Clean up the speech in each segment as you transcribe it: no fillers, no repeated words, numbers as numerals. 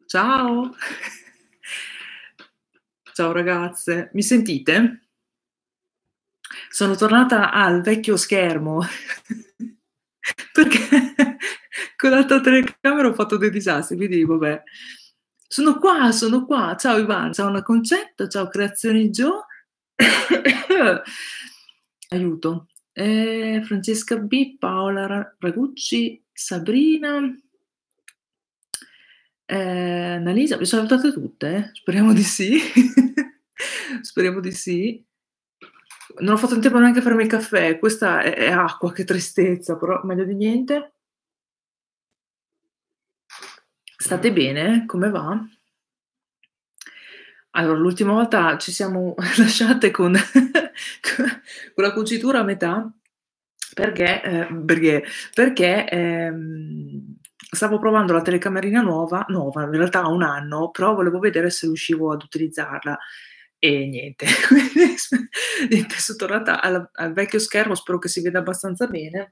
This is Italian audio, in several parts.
Ciao. Ciao ragazze, mi sentite? Sono tornata al vecchio schermo perché con l'altra telecamera ho fatto dei disastri, quindi vabbè. Sono qua, sono qua. Ciao Ivana, ciao Anna Concetta, ciao Creazioni Gio. Aiuto. Francesca B, Paola Ragucci, Sabrina, Annalisa, vi salutate tutte? Speriamo di sì. Speriamo di sì. Non ho fatto in tempo neanche a farmi il caffè, questa è acqua, che tristezza, però meglio di niente. State bene? Come va? Allora, l'ultima volta ci siamo lasciate con la cucitura a metà perché stavo provando la telecamerina nuova, in realtà ha 1 anno, però volevo vedere se riuscivo ad utilizzarla e niente, quindi niente, son tornata al vecchio schermo, spero che si veda abbastanza bene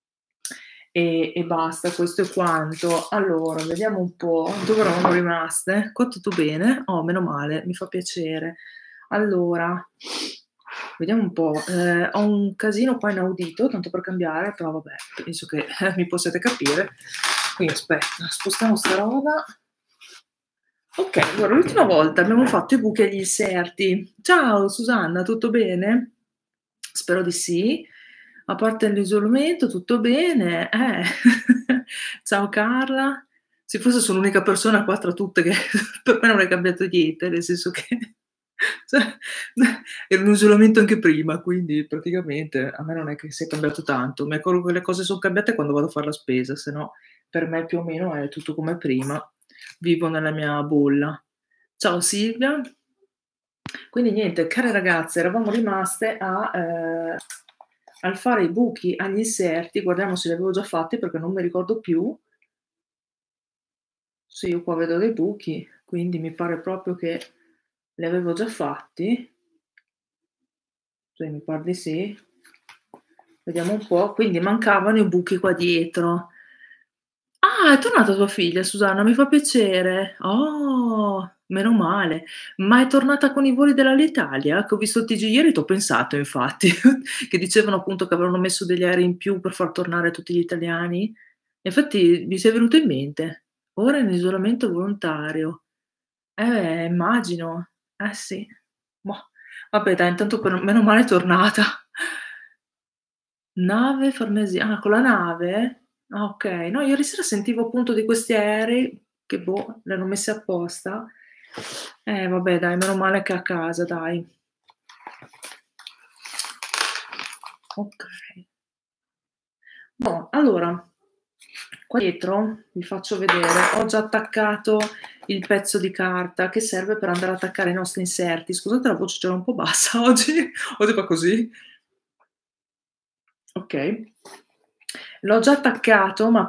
e basta, questo è quanto. Allora, vediamo un po' dove eravamo rimaste. Qua tutto bene? Oh, meno male, mi fa piacere. Allora, vediamo un po'. Ho un casino qua inaudito, tanto per cambiare, però vabbè, penso che mi possiate capire. Quindi aspetta, spostiamo sta roba. Okay, allora l'ultima volta abbiamo fatto i buchi agli inserti. Ciao Susanna, tutto bene? Spero di sì. A parte l'isolamento tutto bene, Ciao Carla. Sì, forse sono l'unica persona qua tra tutte che per me non è cambiato niente, nel senso che cioè ero in isolamento anche prima, quindi praticamente a me non è che sia cambiato tanto. Mi accorgo che le cose son cambiate quando vado a far la spesa, se no per me più o meno è tutto come prima. Vivo nella mia bolla. Ciao Silvia. Quindi niente, care ragazze, eravamo rimaste al fare i buchi agli inserti, guardiamo se li avevo già fatti perché non mi ricordo più. Sì, io qua vedo dei buchi, quindi mi pare proprio che li avevo già fatti. Sì, mi par di sì. Vediamo un po', quindi mancavano i buchi qua dietro. Ah, è tornata tua figlia Susanna, mi fa piacere. Oh, meno male. Ma è tornata con i voli dell'Alitalia? Che ho visto il TG ieri, t'ho pensato infatti, che dicevano appunto che avevano messo degli aerei in più per far tornare tutti gli italiani. Infatti mi sei venuto in mente. Ora in isolamento volontario. Immagino. Eh sì. Mah, vabbè dai, intanto meno male è tornata. Nave Farnesi con la nave? Ah okay. No, ieri sera sentivo appunto di questi aerei che boh, li hanno messi apposta. Vabbè dai, meno male che è a casa dai. Okay. Boh, allora, qua dietro vi faccio vedere, ho già attaccato il pezzo di carta che serve per andare ad attaccare i nostri inserti. Scusate la voce, ce l'ho un po' bassa oggi. Oggi fa così. Okay. L'ho già attaccato, ma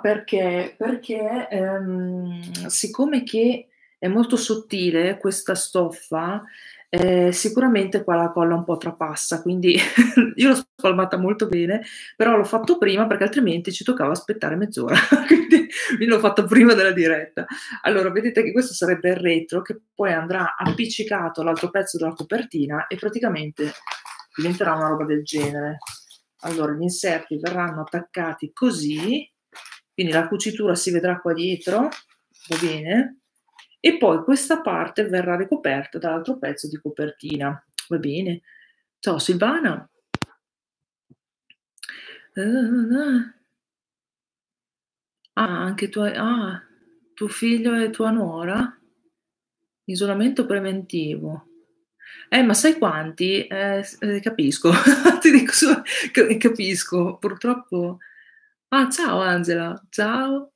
perché siccome che è molto sottile questa stoffa, sicuramente qua la colla un po' trapassa, quindi io l'ho spalmata molto bene, però l'ho fatto prima perché altrimenti ci toccava aspettare mezz'ora, quindi l'ho fatto prima della diretta. Allora, vedete che questo sarebbe il retro che poi andrà appiccicato all'altro pezzo della copertina e praticamente diventerà una roba del genere. Allora, gli inserti verranno attaccati così, quindi la cucitura si vedrà qua dietro, va bene? E poi questa parte verrà ricoperta dall'altro pezzo di copertina, va bene? Ciao Silvana. Anche tuo figlio e tua nuora? Isolamento preventivo. Ma sai quanti? Capisco. Ti dico capisco. Purtroppo ciao Angela, ciao.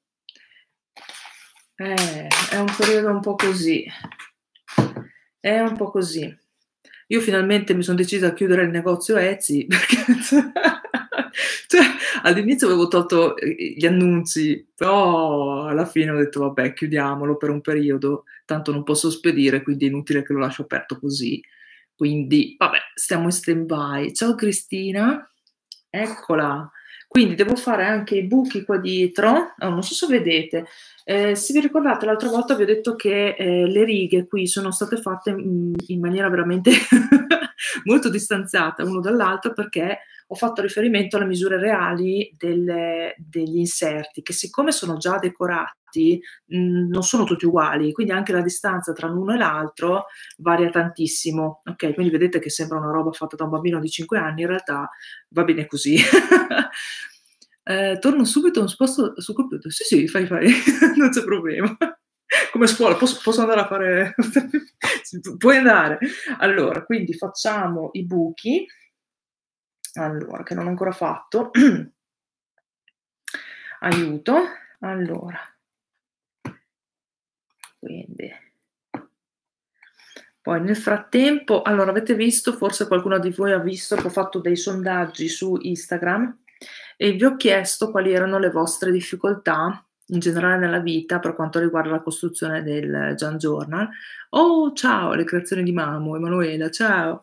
È un periodo un po' così. È un po' così. Io finalmente mi son decisa a chiudere il negozio Etsy perché cioè all'inizio avevo tolto gli annunzi, però alla fine ho detto: "Vabbè, chiudiamolo per un periodo, tanto non posso spedire, quindi è inutile che lo lascio aperto così". Quindi vabbè, stiamo in stand by. Ciao Cristina, eccola. Quindi devo fare anche i buchi qua dietro. Non so se vedete. Se vi ricordate l'altra volta vi ho detto che, le righe qui sono state fatte, in maniera veramente molto distanziata uno dall'altro, perché ho fatto riferimento alle misure reali degli inserti, che siccome sono già decorati, non sono tutti uguali, quindi anche la distanza tra l'uno e l'altro varia tantissimo, okay, quindi vedete che sembra una roba fatta da un bambino di 5 anni, in realtà va bene così. Torno subito un posto sul computer. Sì, sì, fai, non c'è problema. Come a scuola, posso andare a fare sì, puoi andare. Allora, quindi facciamo i buchi. Allora, che non ho ancora fatto. Aiuto. Allora. Quindi poi nel frattempo allora avete visto, forse qualcuno di voi ha visto che ho fatto dei sondaggi su Instagram e vi ho chiesto quali erano le vostre difficoltà in generale nella vita per quanto riguarda la costruzione del Jan Journal. Oh, ciao, le creazioni di Mamo, Emanuela, ciao.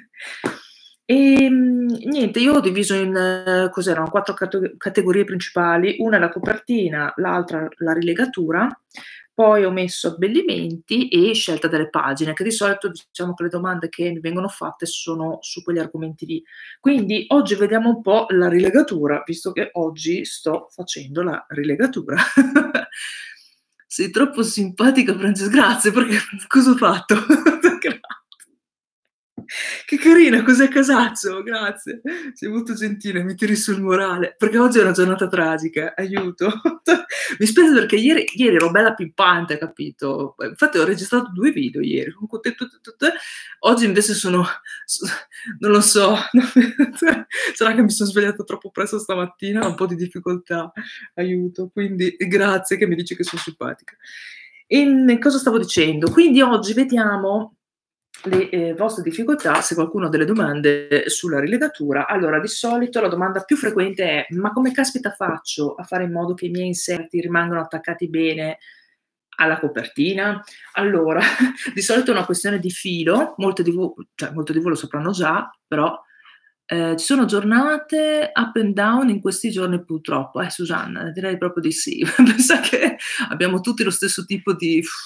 Niente, io ho diviso in cos'erano 4 categorie principali, una è la copertina, l'altra la rilegatura, poi ho messo abbellimenti e scelta delle pagine, che di solito diciamo che le domande che mi vengono fatte sono su quegli argomenti lì. Quindi oggi vediamo un po' la rilegatura, visto che oggi sto facendo la rilegatura. Sei troppo simpatica Frances, grazie, perché cosa ho fatto? Grazie. Che carina, cos'è Casaccio? Grazie, sei molto gentile, mi tiri sul morale, perché oggi è una giornata tragica, aiuto. Mi spiace perché ieri ero bella pimpante, capito? Infatti ho registrato 2 video ieri, con oggi invece sono non lo so, sarà che mi son svegliata troppo presto stamattina, ho un po' di difficoltà, aiuto. Quindi grazie che mi dici che son simpatica. Cosa stavo dicendo? Quindi oggi vediamo le, vostre difficoltà, se qualcuno ha delle domande sulla rilegatura. Allora, di solito la domanda più frequente è: "Ma come caspita faccio a fare in modo che i miei inserti rimangano attaccati bene alla copertina?" Allora, di solito è una questione di filo, molte di voi lo sapranno già, però, ci sono giornate up and down in questi giorni purtroppo. Susanna, direi proprio di sì. Pensa che abbiamo tutti lo stesso tipo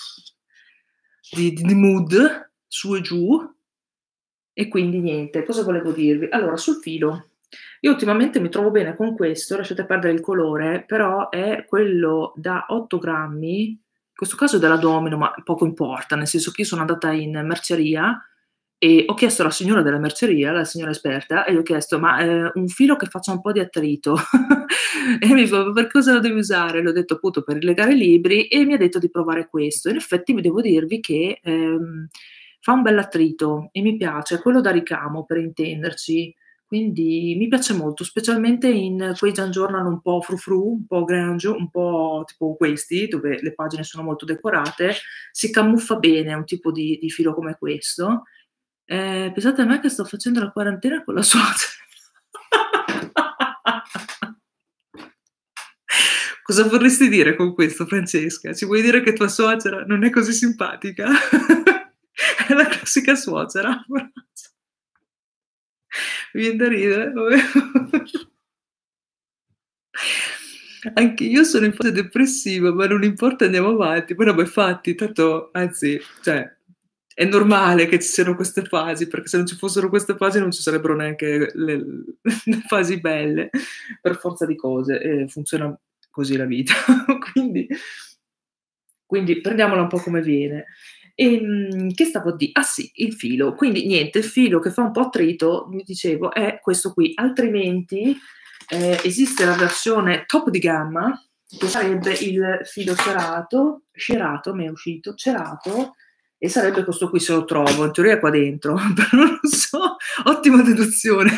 di mood, su e giù, e quindi niente. Cosa volevo dirvi? Allora, sul filo, io ultimamente mi trovo bene con questo, lasciate perdere il colore, però è quello da 8 grammi, in questo caso è della Domino, ma poco importa, nel senso che io sono andata in merceria e ho chiesto alla signora della merceria, la signora esperta, e gli ho chiesto: "Ma, un filo che faccia un po' di attrito." E mi fa: "Ma per cosa lo devi usare?" Le ho detto: "Appunto per rilegare i libri", e mi ha detto di provare questo. In effetti vi devo dirvi che, fa un bell'attrito e mi piace, è quello da ricamo per intenderci, quindi mi piace molto, specialmente in quei Jan Journal un po' frou-frou, un po' grunge, un po' tipo questi, dove le pagine sono molto decorate, si camuffa bene un tipo di filo come questo. Pensate a me che sto facendo la quarantena con la suocera. Cosa vorresti dire con questo, Francesca? Ci vuoi dire che tua suocera non è così simpatica? È la classica suocera, poveraccia. Mi vien da ridere, vabbè. Anche io sono in fase depressiva, ma non importa, andiamo avanti. Poi vabbè, fatti, tanto anzi, cioè, è normale che ci siano queste fasi, perché se non ci fossero queste fasi non ci sarebbero neanche le fasi belle, per forza di cose, funziona così la vita. Quindi prendiamola un po' come viene. Che stavo a ah sì, il filo. Quindi niente, il filo che fa un po' attrito, mi dicevo, è questo qui. Altrimenti, esiste la versione top di gamma, che sarebbe il filo cerato, m'è uscito, cerato, e sarebbe questo qui se lo trovo, in teoria è qua dentro, però non lo so, ottima deduzione.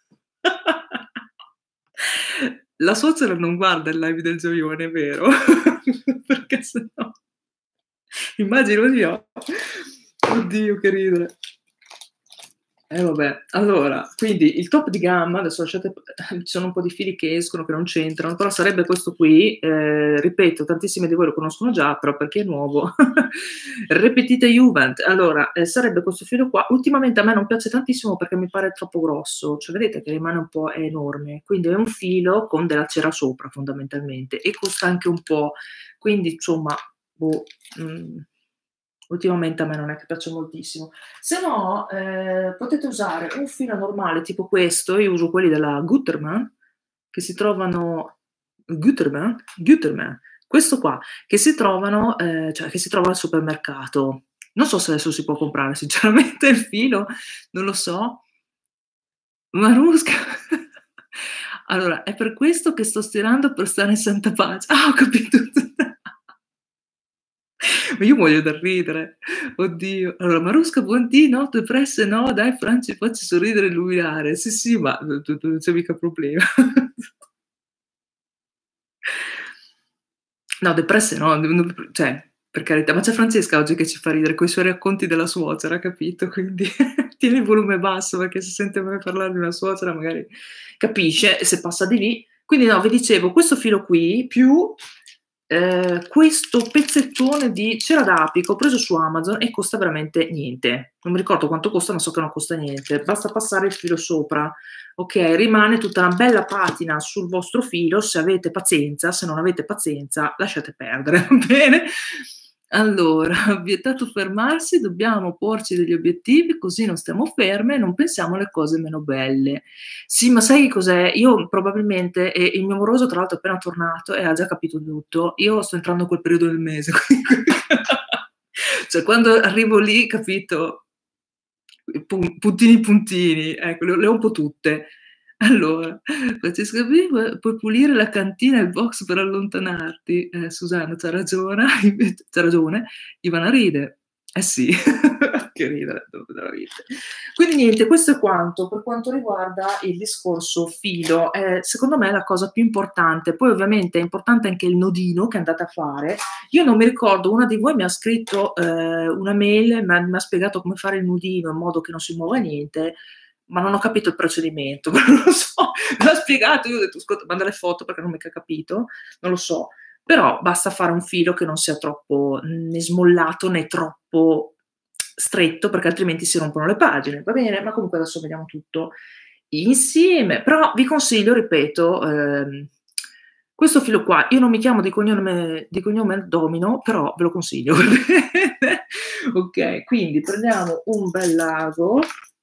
La suocera non guarda il live del Gioione, vero? Perché se no immagino io. Oddio che ridere. Vabbè, allora, quindi il top di gamma, adesso lasciate ci sono un po' di fili che escono, che non c'entrano, però sarebbe questo qui, ripeto, tantissimi di voi lo conoscono già, però per chi è nuovo, Repetite Juvent. Allora, sarebbe questo filo qua. Ultimamente a me non piace tantissimo perché mi pare troppo grosso, cioè vedete che rimane un po' è enorme, quindi è un filo con della cera sopra fondamentalmente e costa anche un po', quindi insomma, boh, ultimamente a me non è che piace moltissimo. Se no, potete usare un filo normale tipo questo, io uso quelli della Gutermann, che si trovano Gutermann, questo qua, che si trovano, cioè che si trova al supermercato. Non so se adesso si può comprare sinceramente il filo, non lo so. Marusca. Allora, è per questo che sto stirando per stare in santa pace. Ah, ho capito. Ma io muoio da ridere. Oddio. Allora, Marusca buondì, no, tue presse no, dai Franci facci sorridere e illuminare. Sì, sì, ma non c'è mica problema. No, depresse no, cioè, per carità, ma c'è Francesca oggi che ci fa ridere coi suoi racconti della suocera, capito? Quindi tieni il volume basso perché se sente me parlare di una suocera magari capisce e se passa di lì. Quindi no, vi dicevo, questo filo qui più questo pezzettone di cera d'api che ho preso su Amazon e costa veramente niente. Non mi ricordo quanto costa, ma so che non costa niente. Basta passare il filo sopra. Ok, rimane tutta una bella patina sul vostro filo se avete pazienza, se non avete pazienza lasciate perdere, va bene? Allora, vietato fermarsi, dobbiamo porci degli obiettivi così non stiamo ferme e non pensiamo alle cose meno belle. Sì, ma sai cos'è? Io probabilmente, e il mio moroso tra l'altro è appena tornato e ha già capito tutto, io sto entrando in quel periodo del mese, quindi cioè quando arrivo lì, capito, puntini puntini, ecco, le ho un po' tutte. Allora, Francesca B, puoi pulire la cantina e il box per allontanarti. Susanna, c'ha ragione, c'ha ragione. Ivana ride. Eh sì, che ridere, quindi niente, questo è quanto per quanto riguarda il discorso filo. Secondo me è la cosa più importante. Poi ovviamente è importante anche il nodino che andate a fare. Io non mi ricordo, una di voi mi ha scritto una mail, mi ha spiegato come fare il nodino in modo che non si muova niente, ma non ho capito il procedimento, non lo so, me l'ha spiegato, io ho detto ascolta, manda le foto perché non ho mica capito, non lo so, però basta fare un filo che non sia troppo né smollato né troppo stretto perché altrimenti si rompono le pagine, va bene? Ma comunque adesso vediamo tutto insieme, però vi consiglio, ripeto, questo filo qua, io non mi chiamo di cognome Domino, però ve lo consiglio, va bene? Ok, quindi prendiamo un bel lago.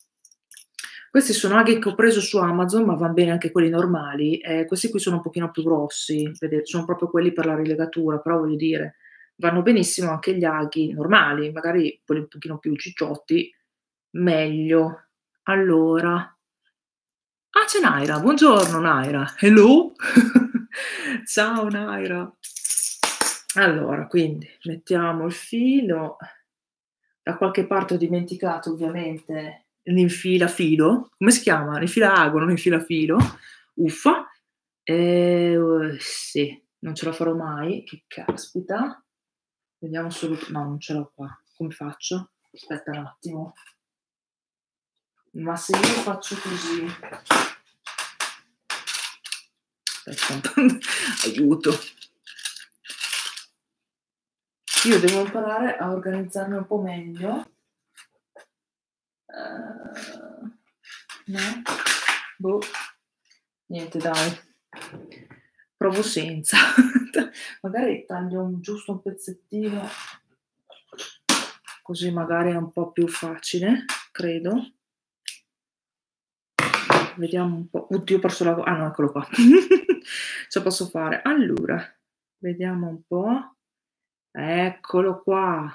Questi sono aghi che ho preso su Amazon, ma van bene anche quelli normali. Questi qui sono un pochino più grossi, vedete, sono proprio quelli per la rilegatura, però voglio dire, vanno benissimo anche gli aghi normali, magari quelli un pochino più cicciotti, meglio. Allora, ah, c'è Naira, buongiorno Naira, hello? Ciao Naira. Allora, quindi mettiamo il filo, da qualche parte ho dimenticato ovviamente l'infilafilo, come si chiama? L'infilaago, non infilafilo, uffa. Sì, non ce la farò mai, che caspita. Vediamo solo no, non ce l'ho qua. Come faccio? Aspetta un attimo. Ma se io faccio così aspetta, aiuto. Io devo imparare a organizzarmi un po' meglio. No? Boh. Niente dai. Provo senza. Magari taglio giusto un pezzettino, così magari è un po' più facile, credo. Vediamo un po'. Oddio, ho perso la ah no, eccolo qua. Ce posso fare. Allora, vediamo un po'. Eccolo qua.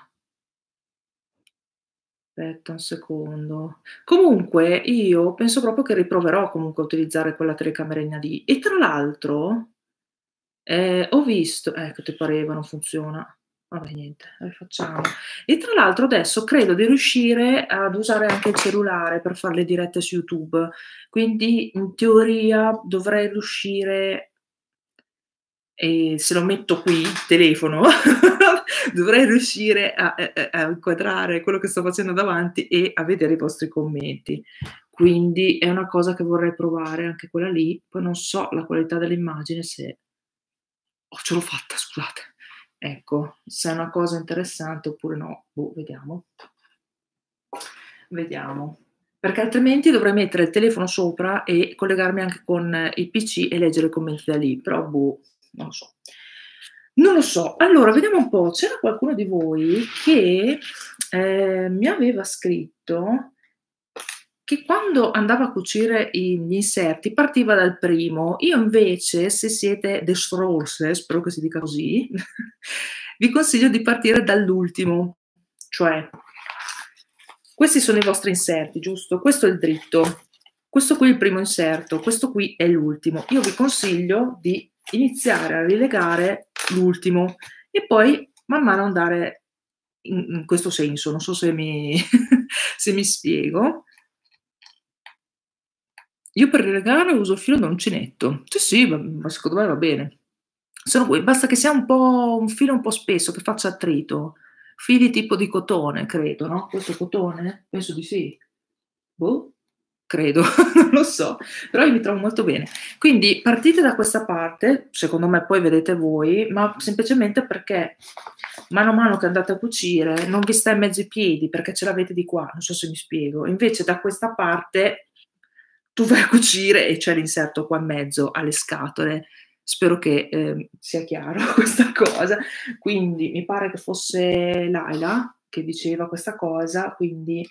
Aspetta un secondo. Comunque io penso proprio che riproverò comunque a utilizzare quella telecamerina lì. E tra l'altro, ho visto che ti pareva, non funziona. Vabbè niente, rifacciamo. E tra l'altro adesso credo di riuscire ad usare anche il cellulare per fare le dirette su YouTube, quindi in teoria dovrei riuscire e se lo metto qui, telefono, dovrei riuscire a inquadrare quello che sto facendo davanti e a vedere i vostri commenti. Quindi è una cosa che vorrei provare anche quella lì, poi non so la qualità dell'immagine se oh, ce l'ho fatta, scusate. Ecco, se è una cosa interessante oppure no, boh, vediamo. Vediamo. Perché altrimenti dovrei mettere il telefono sopra e collegarmi anche con il PC e leggere i commenti da lì, però boh, non lo so. Non lo so. Allora, vediamo un po', c'era qualcuno di voi che, mi aveva scritto che quando andava a cucire gli inserti partiva dal primo. Io invece, se siete destrorse, spero che si dica così, vi consiglio di partire dall'ultimo. Cioè, questi sono i vostri inserti, giusto? Questo è il dritto, questo qui è il primo inserto, questo qui è l'ultimo. Io vi consiglio di iniziare a rilegare l'ultimo e poi man mano andare in questo senso. Non so se mi se mi spiego. Io per rilegare uso il filo da uncinetto. Sì, sì, ma secondo me va bene. Sono que basta che sia un filo un po' spesso, che faccia attrito. Fili tipo di cotone, credo, no, questo è cotone? Penso di sì. Boh, credo, non lo so, però io mi trovo molto bene. Quindi partite da questa parte, secondo me poi vedete voi, ma semplicemente perché mano a mano che andate a cucire non vi sta in mezzo ai piedi, perché ce l'avete di qua, non so se mi spiego. Invece da questa parte tu vai a cucire e c'è l'inserto qua in mezzo alle scatole. Spero che, sia chiaro questa cosa. Quindi mi pare che fosse Laila che diceva questa cosa, quindi,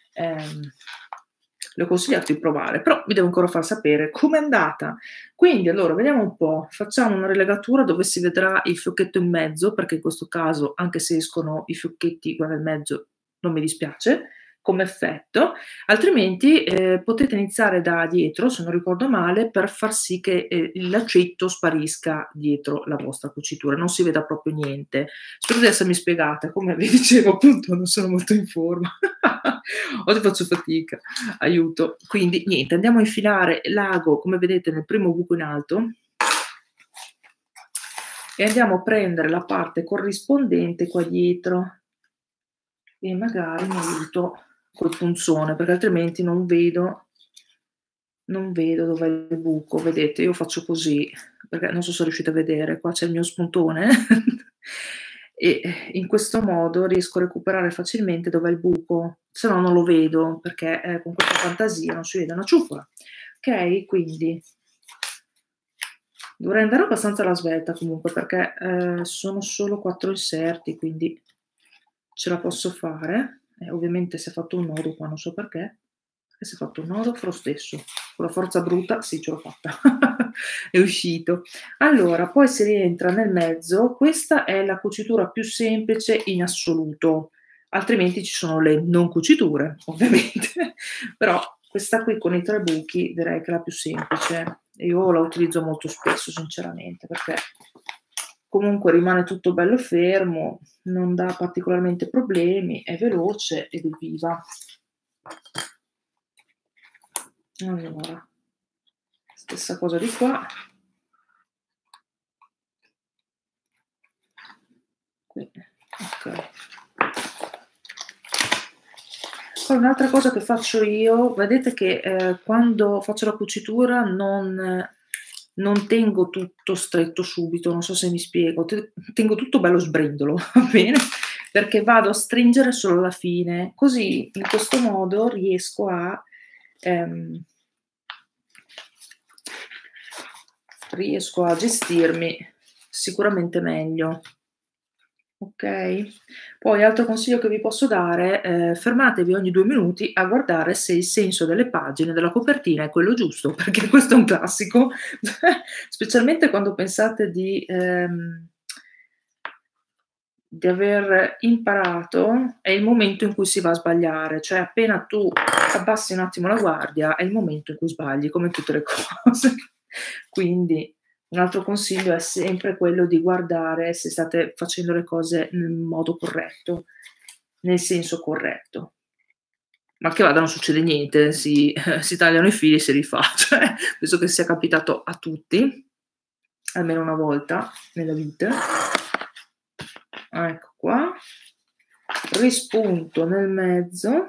le ho consigliato di provare, però mi deve ancora far sapere com'è andata. Quindi allora vediamo un po', facciamo una rilegatura dove si vedrà il fiocchetto in mezzo, perché in questo caso, anche se escono i fiocchetti qua nel mezzo, non mi dispiace come effetto, altrimenti potete iniziare da dietro, se non ricordo male, per far sì che il laccetto sparisca dietro la vostra cucitura, non si veda proprio niente. Spero di essermi spiegata, come vi dicevo appunto non sono molto in forma, oggi faccio fatica, aiuto. Quindi niente, andiamo a infilare l'ago, come vedete, nel primo buco in alto e andiamo a prendere la parte corrispondente qua dietro e magari mi aiuto col punzone, perché altrimenti non vedo dov'è il buco. Vedete, io faccio così, perché non so se riuscite a vedere, qua c'è il mio spuntone e in questo modo riesco a recuperare facilmente dov'è il buco, se no non lo vedo, perché con questa fantasia non si vede una ciufola. Okay, quindi dovrei andare abbastanza alla svelta comunque, perché sono solo 4 inserti, quindi ce la posso fare. Ovviamente si è fatto un nodo qua, non so perché si è fatto un nodo, farò stesso. Con la forza bruta, sì, ce l'ho fatta. È uscito. Allora, poi si rientra nel mezzo. Questa è la cucitura più semplice in assoluto, altrimenti ci sono le non cuciture, ovviamente. Però questa qui con i 3 buchi direi che è la più semplice. Io la utilizzo molto spesso, sinceramente, perché comunque rimane tutto bello fermo, non dà particolarmente problemi, è veloce ed evviva. Allora, stessa cosa di qua. Qui, okay. Poi un'altra cosa che faccio io, vedete che, quando faccio la cucitura non tengo tutto stretto subito, non so se mi spiego, tengo tutto bello sbrindolo, va bene, perché vado a stringere solo alla fine, così in questo modo riesco a gestirmi sicuramente meglio. Okay. Poi altro consiglio che vi posso dare, fermatevi ogni 2 minuti a guardare se il senso delle pagine, della copertina è quello giusto, perché questo è un classico, specialmente quando pensate di aver imparato, è il momento in cui si va a sbagliare, cioè appena tu abbassi un attimo la guardia è il momento in cui sbagli, come in tutte le cose. Quindi un altro consiglio è sempre quello di guardare se state facendo le cose nel modo corretto, nel senso corretto. Ma che vada non succede niente, si tagliano i fili e si rifà, cioè penso che sia capitato a tutti. almeno una volta nella vita. Ecco qua, rispunto nel mezzo,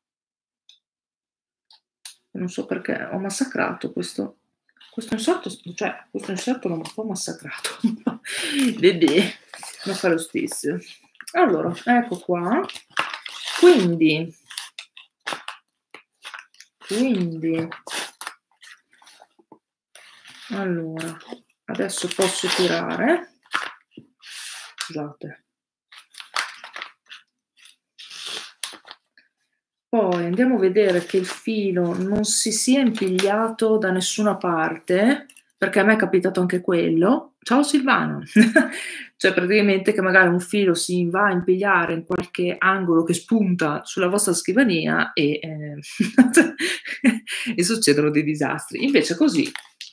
non so perché ho massacrato questo inserto, cioè questo inserto l'ho un po' massacrato, vedè, ma fa lo stesso. Allora, ecco qua, quindi allora, adesso posso tirare, scusate. Poi andiamo a vedere che il filo non si sia impigliato da nessuna parte, perché a me è capitato anche quello. Ciao Silvano! Cioè praticamente che magari un filo si va a impigliare in qualche angolo che spunta sulla vostra scrivania e e succedono dei disastri. Invece così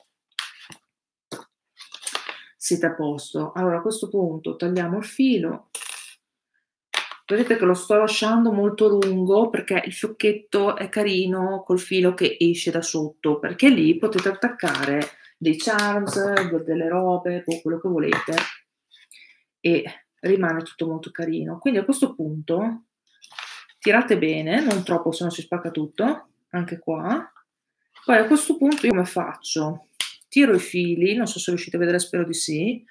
siete a posto. Allora a questo punto tagliamo il filo. Vedete che lo sto lasciando molto lungo perché il fiocchetto è carino col filo che esce da sotto, perché lì potete attaccare dei charms, delle robe, o quello che volete e rimane tutto molto carino. Quindi a questo punto tirate bene, non troppo se no si spacca tutto, anche qua. Poi a questo punto io come faccio? Tiro i fili, non so se riuscite a vedere, spero di sì.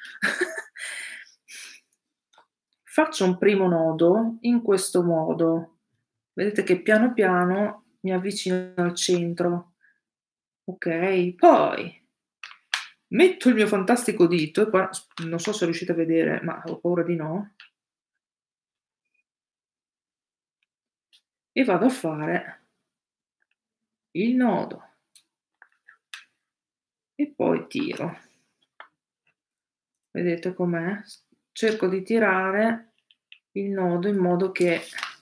Faccio un primo nodo in questo modo. Vedete che piano piano mi avvicino al centro. Ok, poi metto il mio fantastico dito e qua non so se riuscite a vedere, ma ho paura di no. E vado a fare il nodo. E poi tiro. Vedete com'è? Cerco di tirare il nodo in modo che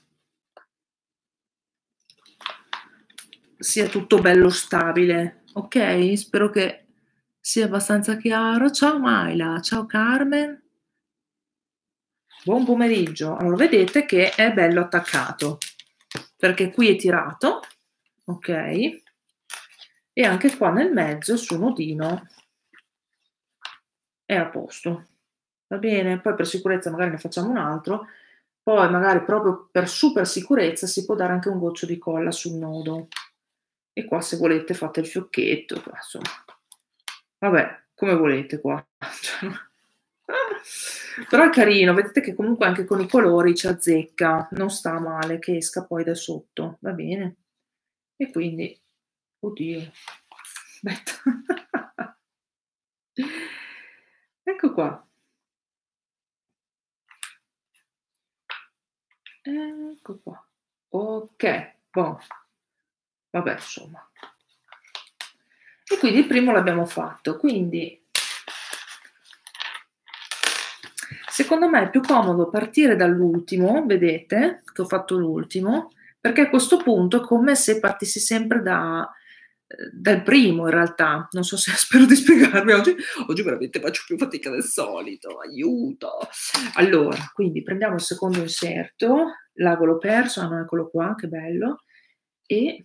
sia tutto bello stabile, ok? Spero che sia abbastanza chiaro. Ciao Maila, ciao Carmen. Buon pomeriggio. Allora, vedete che è bello attaccato, perché qui è tirato, ok? E anche qua nel mezzo il suo nodino è a posto. Va bene? Poi per sicurezza magari ne facciamo un altro. Poi magari proprio per super sicurezza si può dare anche un goccio di colla sul nodo. E qua se volete fate il fiocchetto, insomma. Vabbè, come volete qua. Però è carino, vedete che comunque anche con i colori ci azzecca, non sta male che esca poi da sotto, va bene? E quindi, oddio, aspetta. Ecco qua. Ecco qua. Ok, boh. Vabbè, insomma. E quindi il primo l'abbiamo fatto, quindi secondo me è più comodo partire dall'ultimo, vedete che ho fatto l'ultimo, perché a questo punto è come se partissi sempre dal primo in realtà. Non so se spero di spiegarmi oggi veramente faccio più fatica del solito, aiuto. Allora, quindi prendiamo il secondo inserto, l'ago l'ho perso, ah no, eccolo qua, che bello, e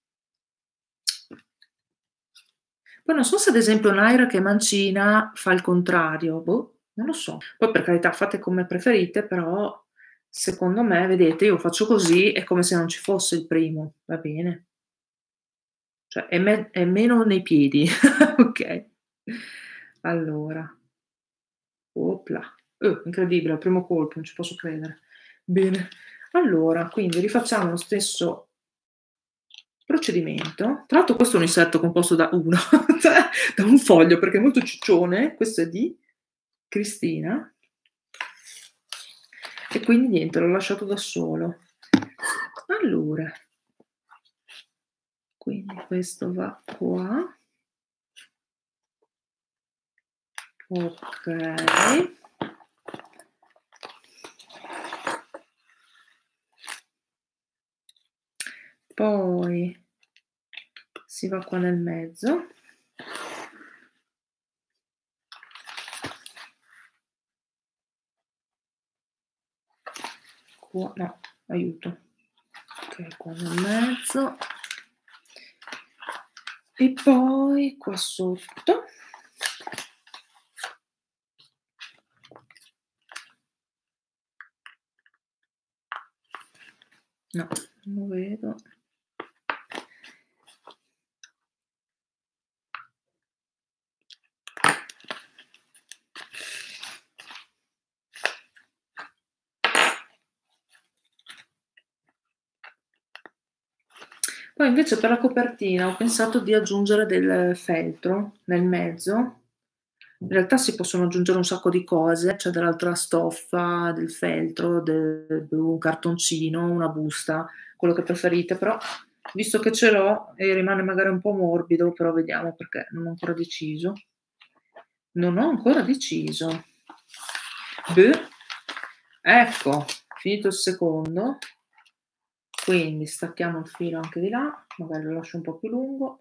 poi non so se ad esempio Naira che è mancina fa il contrario, boh, non lo so. Poi per carità fate come preferite, però secondo me, vedete, io faccio così, è come se non ci fosse il primo, va bene? Cioè è meno nei piedi, ok? Allora, opla, incredibile, al primo colpo, non ci posso credere. Bene, allora, quindi rifacciamo lo stesso procedimento. Tra l'altro questo è un insetto composto da uno, cioè da un foglio, perché è molto ciccione, questo è di Cristina, e quindi niente, l'ho lasciato da solo. Allora, quindi questo va qua. Ok. Poi si va qua nel mezzo. Qua, no, aiuto. Ok, qua nel mezzo. E poi qua sotto. No, non lo vedo. Poi invece per la copertina ho pensato di aggiungere del feltro nel mezzo. In realtà si possono aggiungere un sacco di cose, c'è dell'altra stoffa, del feltro, un cartoncino, una busta, quello che preferite, però visto che ce l'ho e rimane magari un po' morbido, però vediamo perché non ho ancora deciso. Non ho ancora deciso. Beh, ecco, finito il secondo. Quindi stacchiamo il filo anche di là, magari lo lascio un po' più lungo.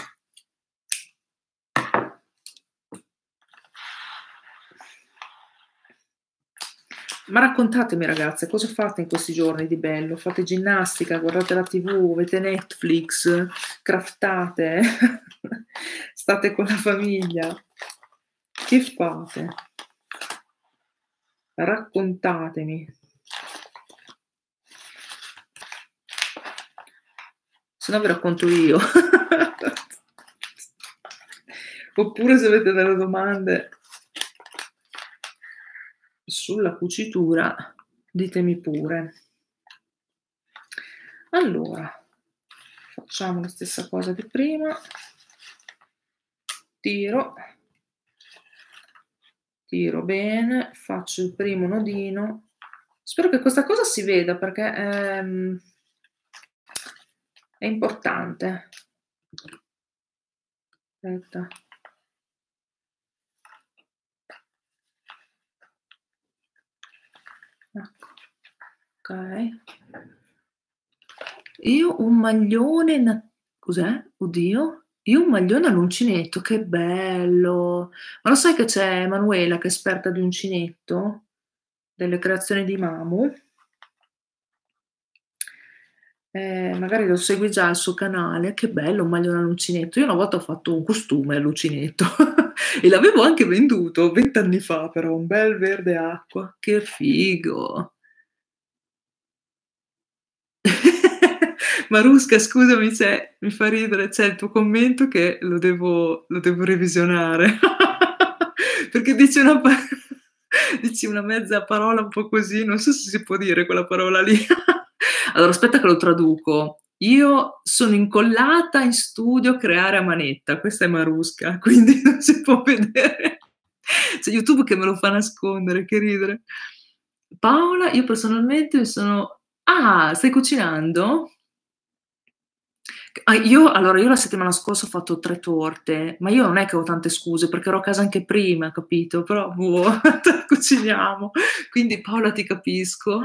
Ma raccontatemi ragazze, cosa fate in questi giorni di bello? Fate ginnastica, guardate la TV, avete Netflix, craftate, state con la famiglia? Che fate? Raccontatemi. Se no vi racconto io. Oppure se avete delle domande sulla cucitura, ditemi pure. Allora, facciamo la stessa cosa di prima. Tiro bene, faccio il primo nodino. Spero che questa cosa si veda perché è importante. Aspetta. Ecco. Ok. Io un maglione, cos'è? Oddio. Io un maglione all'uncinetto, che bello! Ma lo sai che c'è Emanuela che è esperta di uncinetto? Delle creazioni di Mamu? Magari lo segui già il suo canale, che bello un maglione all'uncinetto. Io una volta ho fatto un costume all'uncinetto e l'avevo anche venduto 20 anni fa, però un bel verde acqua, che figo! Marusca, scusami se mi fa ridere, c'è il tuo commento che lo devo revisionare. Perché dici una mezza parola un po' così, non so se si può dire quella parola lì. Allora aspetta che lo traduco. Io sono incollata in studio a creare a manetta, questa è Marusca, quindi non si può vedere. C'è YouTube che me lo fa nascondere, che ridere. Paola, io personalmente mi sono... Ah, stai cucinando? Io la settimana scorsa ho fatto 3 torte, ma io non è che ho tante scuse perché ero a casa anche prima, capito? Però boh, cuciniamo. Quindi Paola ti capisco.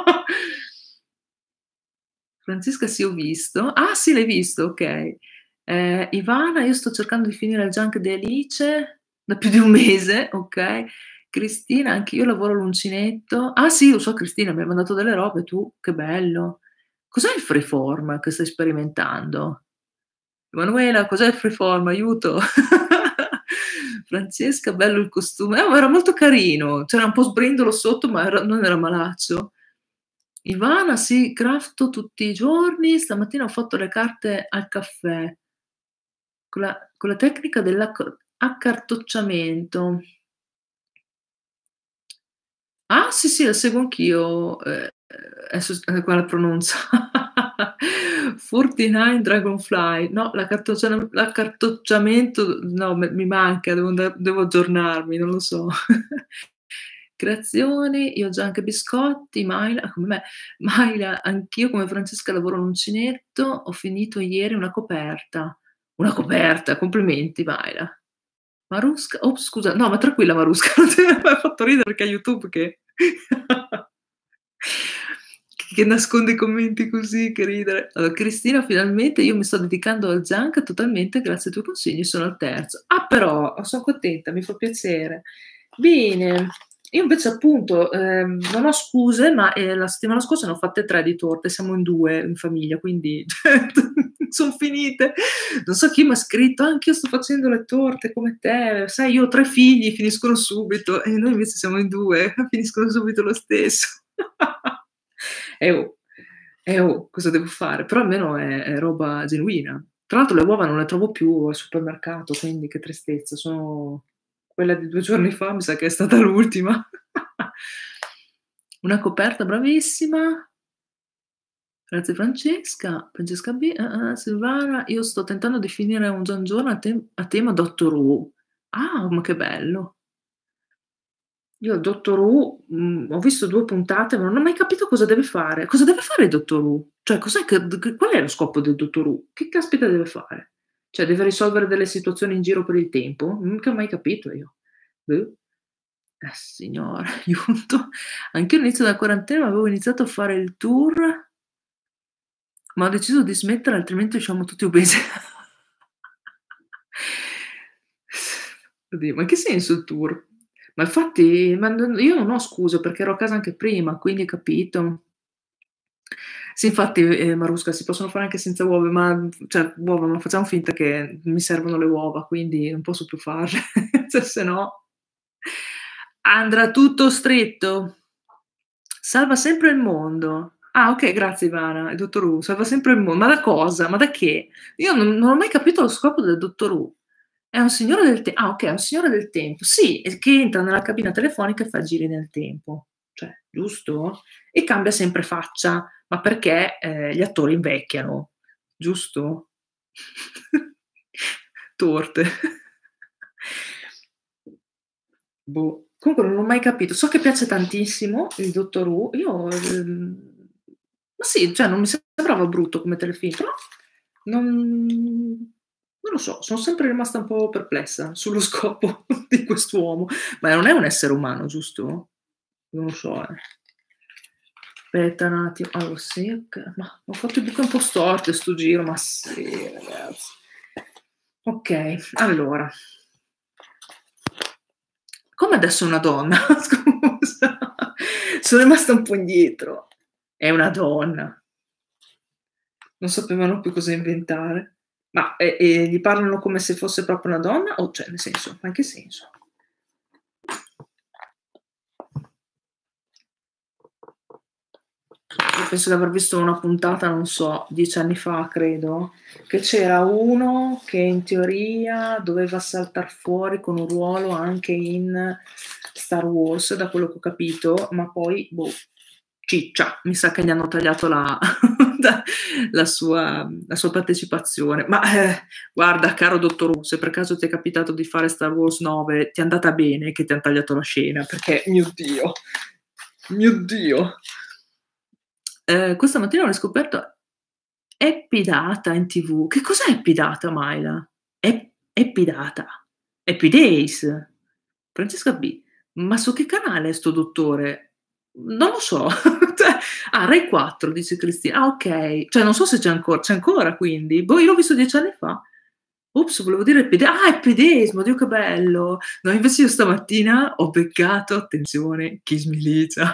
Francesca sì, ho visto. Ah sì, l'hai visto, ok. Ivana, io sto cercando di finire il junk di Alice da più di un mese, ok. Cristina, anche io lavoro all'uncinetto. Ah sì, lo so Cristina, mi hai mandato delle robe tu, che bello. Cos'è il freeform che stai sperimentando? Emanuela, cos'è il freeform? Aiuto! Francesca, bello il costume. Ma era molto carino, c'era un po' sbrindolo sotto, ma non era malaccio. Ivana, sì, crafto tutti i giorni. Stamattina ho fatto le carte al caffè con la tecnica dell'accartocciamento. Ah, sì, sì, la seguo anch'io. Adesso qua la pronuncia. 49 Dragonfly. No, l'accartocciamento, no, mi manca, devo aggiornarmi, non lo so. Creazioni, io ho già anche biscotti, Maila, come me. Maila, anch'io come Francesca lavoro all'uncinetto, ho finito ieri una coperta. Una coperta, complimenti Maila. Marusca, oh scusa, no, ma tranquilla Marusca, non ti mi hai fatto ridere perché è YouTube che nasconde i commenti così, che ridere. Allora, Cristina, finalmente io mi sto dedicando al junk totalmente grazie ai tuoi consigli, sono al terzo. Ah, però, sono contenta, mi fa piacere. Bene, io invece appunto non ho scuse, ma la settimana scorsa ne ho fatte 3 di torte, siamo in 2 in famiglia, quindi sono finite. Non so chi mi ha scritto, anche io sto facendo le torte come te, sai, io ho 3 figli, finiscono subito, e noi invece siamo in 2, finiscono subito lo stesso. Oh, Oh, cosa devo fare? Però almeno è roba genuina. Tra l'altro le uova non le trovo più al supermercato, quindi che tristezza. Sono quella di 2 giorni fa mi sa che è stata l'ultima. Una coperta bravissima. Grazie Francesca. Francesca B. Silvana, io sto tentando di finire un giorno a tema Doctor Who. Ah, ma che bello. Io il Doctor Who, ho visto 2 puntate, ma non ho mai capito cosa deve fare. Cosa deve fare il Doctor Who? Cioè, cos'è qual è lo scopo del Doctor Who? Che caspita deve fare? Cioè, deve risolvere delle situazioni in giro per il tempo? Mica ho mai capito io. Boh. Signore, aiuto. Anch'io all'inizio della quarantena avevo iniziato a fare il tour, ma ho deciso di smettere, altrimenti usciamo tutti obesi. Oddio, ma in che senso il tour? Ma infatti, io non ho scuse perché ero a casa anche prima, quindi capito. Sì, infatti, Marusca, si possono fare anche senza uova, cioè uova, ma facciamo finta che mi servono le uova, quindi non posso più farle, cioè se no andrà tutto stretto. Salva sempre il mondo. Ah, okay, grazie Ivana, il Dottor Who, salva sempre il ma da cosa? Ma da che? Io non ho mai capito lo scopo del Dottor Who. È un signore del okay, è un signore del tempo. Sì, che entra nella cabina telefonica e fa giri nel tempo. Cioè, giusto? E cambia sempre faccia, ma perché, gli attori invecchiano, giusto? Torte. Boh, comunque non l'ho mai capito. So che piace tantissimo il Dottor Who. Io, ma sì, cioè non mi sembrava brutto come telefilm, però non lo so, sono sempre rimasta un po' perplessa sullo scopo di quest'uomo. Ma non è un essere umano, giusto? Non lo so, Aspetta un attimo. Allora sì, ma ho fatto il buco un po' storto 'sto giro, ma sì ragazzi. Okay, allora. Come adesso è una donna? Scusa, sono rimasta un po' indietro. È una donna. Non sapevano più cosa inventare. Ma, gli parlano come se fosse proprio una donna o cioè nel senso, ma in che senso? Io penso di aver visto una puntata, non so, 10 anni fa credo, che c'era uno che in teoria doveva saltar fuori con un ruolo anche in Star Wars, da quello che ho capito, ma poi, boh, ciccia, mi sa che gli hanno tagliato la sua partecipazione. Ma guarda, caro dottor Who, se per caso ti è capitato di fare Star Wars 9, ti è andata bene che ti han tagliato la scena, perché mio Dio. Questa mattina ho riscoperto Happy Data in TV. Che cos'è Happy Data, Maila? Happy Data? Happy Days? Francesca B. Ma su che canale è 'sto dottore? Non lo so. Cioè Rai 4 dice Cristina. Ah okay. Cioè non so se c'è ancora quindi. Boh, io l'ho visto 10 anni fa. Ops, volevo dire Happy Days, ma Dio che bello. No, invece io stamattina ho beccato, attenzione, Kiss Me Licia.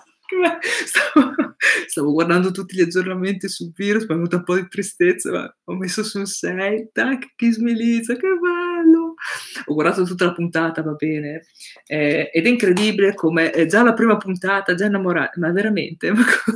Stavo guardando tutti gli aggiornamenti sul virus, m'è venuta un po' di tristezza, ma ho messo sul 6, tac, Kiss Me Licia, che bello. Ho guardato tutta la puntata, va bene, ed è incredibile come, già la prima puntata, già ma veramente,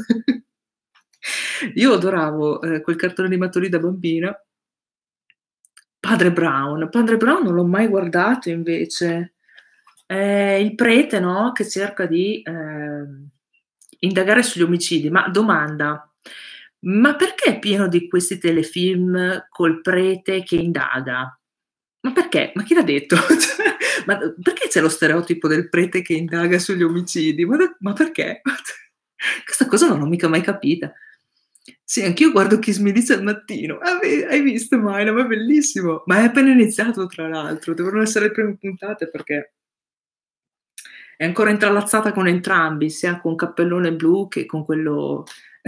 io adoravo, quel cartone animato lì da bambina. Padre Brown. Padre Brown non l'ho mai guardato invece. Il prete, no, che cerca di, indagare sugli omicidi. Ma domanda: ma perché è pieno di questi telefilm col prete che indaga? Ma perché? Ma chi l'ha detto? Cioè, ma perché c'è lo stereotipo del prete che indaga sugli omicidi? Ma perché? Questa cosa non l'ho mica mai capita. Sì, anch'io guardo Kiss Me Dice al mattino. Ah, hai visto Maila? Ma è bellissimo. Ma è appena iniziato tra l'altro, devono essere le prime puntate perché è ancora intralazzata con entrambi, sia con Cappellone Blu che con quello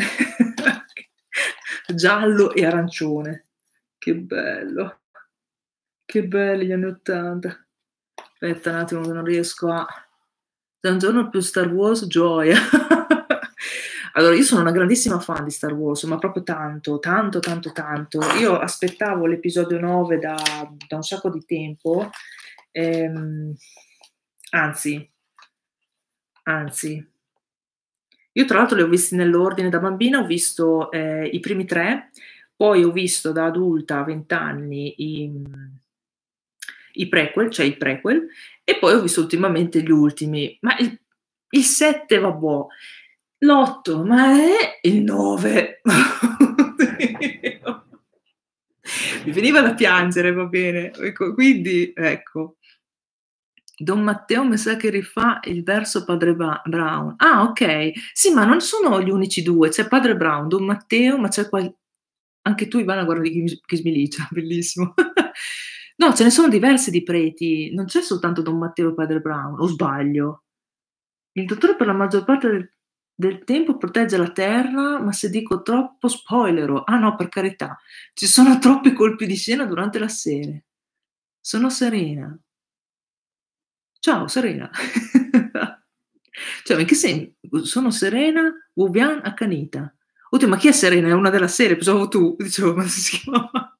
giallo e arancione. Che bello, che belli gli anni '80. Aspetta un attimo che non riesco a da un giorno più Star Wars gioia. Allora, io sono una grandissima fan di Star Wars, ma proprio tanto, tanto, tanto, tanto. Io aspettavo l'episodio 9 da un sacco di tempo, ehm, anzi, anzi, Io tra l'altro li ho visti nell'ordine: da bambina ho visto, i primi 3, poi ho visto da adulta a 20 anni i prequel, cioè i prequel, e poi ho visto ultimamente gli ultimi. Ma il 7 vabbò, l'8 ma il 9 Oddio. Mi veniva da piangere, va bene. Ecco, quindi ecco. Don Matteo mi sa che rifà il verso Padre Brown. Ah, okay. Sì, ma non sono gli unici 2, c'è Padre Brown, Don Matteo, ma c'è anche tu Ivana guarda chi smiliccia, bellissimo. No, ce ne sono diversi di preti, non c'è soltanto Don Matteo e Padre Brown, o sbaglio? Il dottore per la maggior parte del tempo protegge la terra, ma se dico troppo spoilerò. Ah no, per carità, ci sono troppi colpi di scena durante la serie. Sono Serena. Ciao Serena. Cioè, ma in che sono Serena, Wuvian accanita. Oddio, ma chi è Serena? È una della serie, pensavo tu. Dicevo, ma si chiama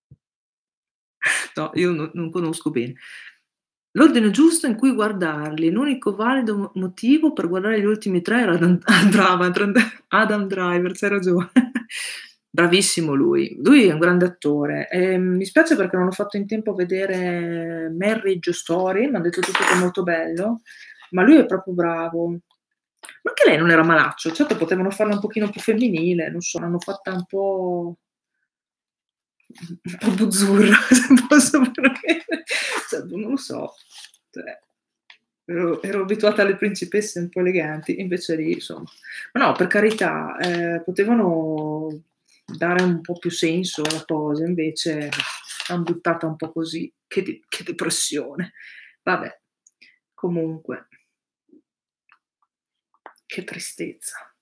no, io non conosco bene. L'ordine giusto in cui guardarli. L'unico valido motivo per guardare gli ultimi 3 era Adam Driver, c'hai ragione. Bravissimo lui. Lui è un grande attore. Mi spiace perché non ho fatto in tempo a vedere Marriage Story, m'han detto tutti che è molto bello, ma lui è proprio bravo. Ma anche lei non era malaccio, certo potevano farla un pochino più femminile, non so, l'hanno fatta un po' buzzurra, se posso permettere, cioè, non lo so, cioè, ero abituata alle principesse un po' eleganti, invece lì insomma, ma no, per carità, potevano dare un po' più senso alla cosa, invece l'han buttata un po' così, che depressione. Vabbè, comunque, che tristezza.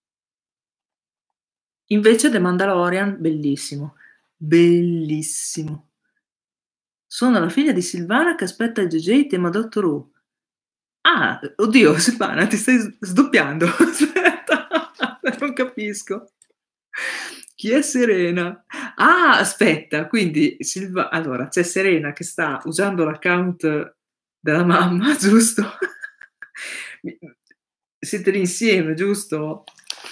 Invece The Mandalorian bellissimo, bellissimo. Sono la figlia di Silvana che aspetta il JJ tema Doctor Who. Ah, oddio Silvana ti stai sdoppiando. Aspetta, non capisco. Chi è Serena? Ah, aspetta, quindi allora c'è Serena che sta usando l'account della mamma, giusto? Mi siete lì insieme, giusto?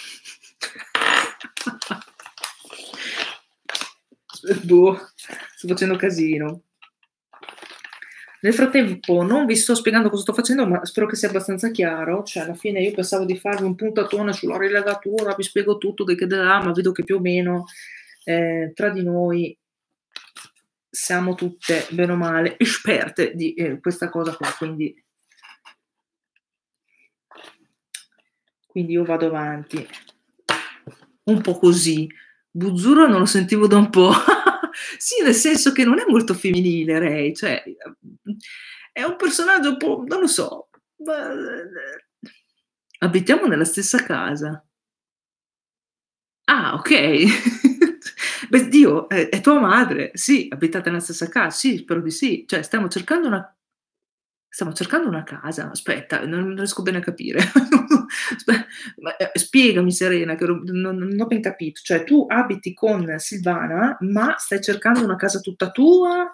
Boh, sto facendo casino. Nel frattempo non vi sto spiegando cosa sto facendo, ma spero che sia abbastanza chiaro. Cioè, alla fine io pensavo di farvi un puntatone sulla rilevatura, vi spiego tutto di che là, ma vedo che più o meno tra di noi siamo tutte, bene o male, esperte di questa cosa qua, quindi io vado avanti. Un po' così. Buzzurro non lo sentivo da un po'. Sì, nel senso che non è molto femminile Rey, cioè, è un personaggio un po' non lo so, ma abitiamo nella stessa casa. Ah, okay. Beh, Dio, è tua madre. Sì, abitate nella stessa sì, spero di sì. Cioè, stiamo cercando una casa. Aspetta, non riesco bene a capire. Ma, spiegami Serena che non ho ben capito. Cioè, tu abiti con Silvana, ma stai cercando una casa tutta tua?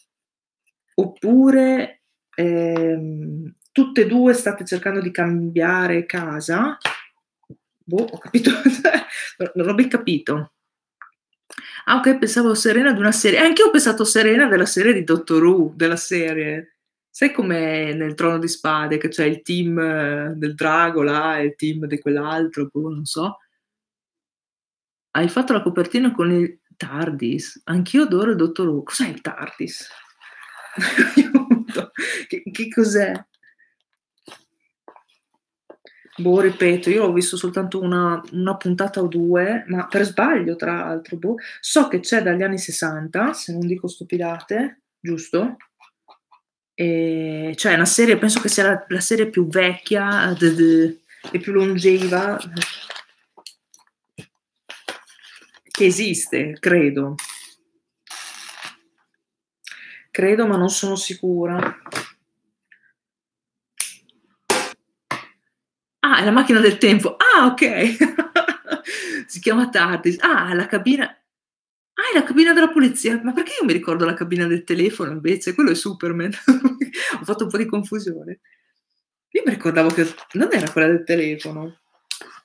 Oppure, tutte e 2 state cercando di cambiare casa? Boh, ho capito non ho ben capito. Ah okay, pensavo Serena di una serie anch'io ho pensato Serena della serie di Doctor Who, della serie. Sai come nel Trono di Spade che c'è il team del drago là e il team di quell'altro, boh, non so. Hai fatto la copertina con il TARDIS. Anch'io adoro il Dottor Who. Cos'è il TARDIS? Aiuto. Che cos'è? Boh, ripeto, io ho visto soltanto una puntata o 2, ma per sbaglio tra l'altro, boh. So che c'è dagli anni '60, se non dico stupidate, giusto? Cioè è una serie penso che sia la serie più vecchia e più longeva che esiste, credo. Credo, ma non sono sicura. Ah, è la macchina del tempo. Ah, okay. Si chiama TARDIS. Ah, è la cabina della polizia. Ma perché io mi ricordo la cabina del telefono invece? Quello è Superman. Ho fatto un po' di confusione. Io mi ricordavo che non era quella del telefono.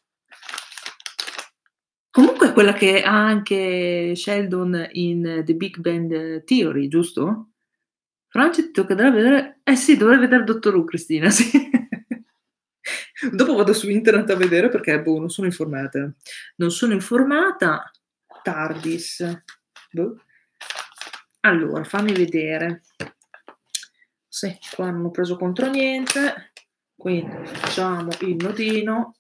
quella che ha anche Sheldon in The Big Bang Theory, giusto? Franci ti toccherà vedere eh sì, dovrai vedere Doctor Who Cristina, sì. Dopo vado su internet a vedere perché, boh, non sono informata. Non sono informata. TARDIS. Boh. Allora, fammi vedere. Sì, qua non ho preso contro niente, quindi facciamo il nodino.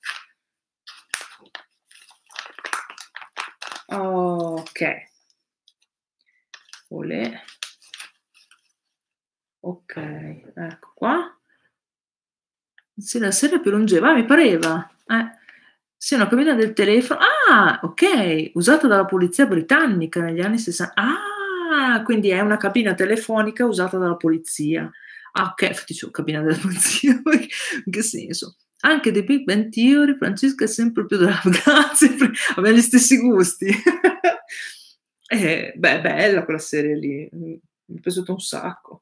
Okay. Olè. Okay, ecco qua. Sì, la serie più longeva, mi pareva. Sì, una cabina del telefono okay, usata dalla polizia britannica negli anni quindi è una cabina telefonica usata dalla polizia. Okay, infatti dicevo cabina della polizia, in che senso? Anche The Big Bang Theory, Francesca è sempre più brava, grazie, abbiamo gli stessi gusti. Beh, bella quella serie lì, mi è piaciuta un sacco.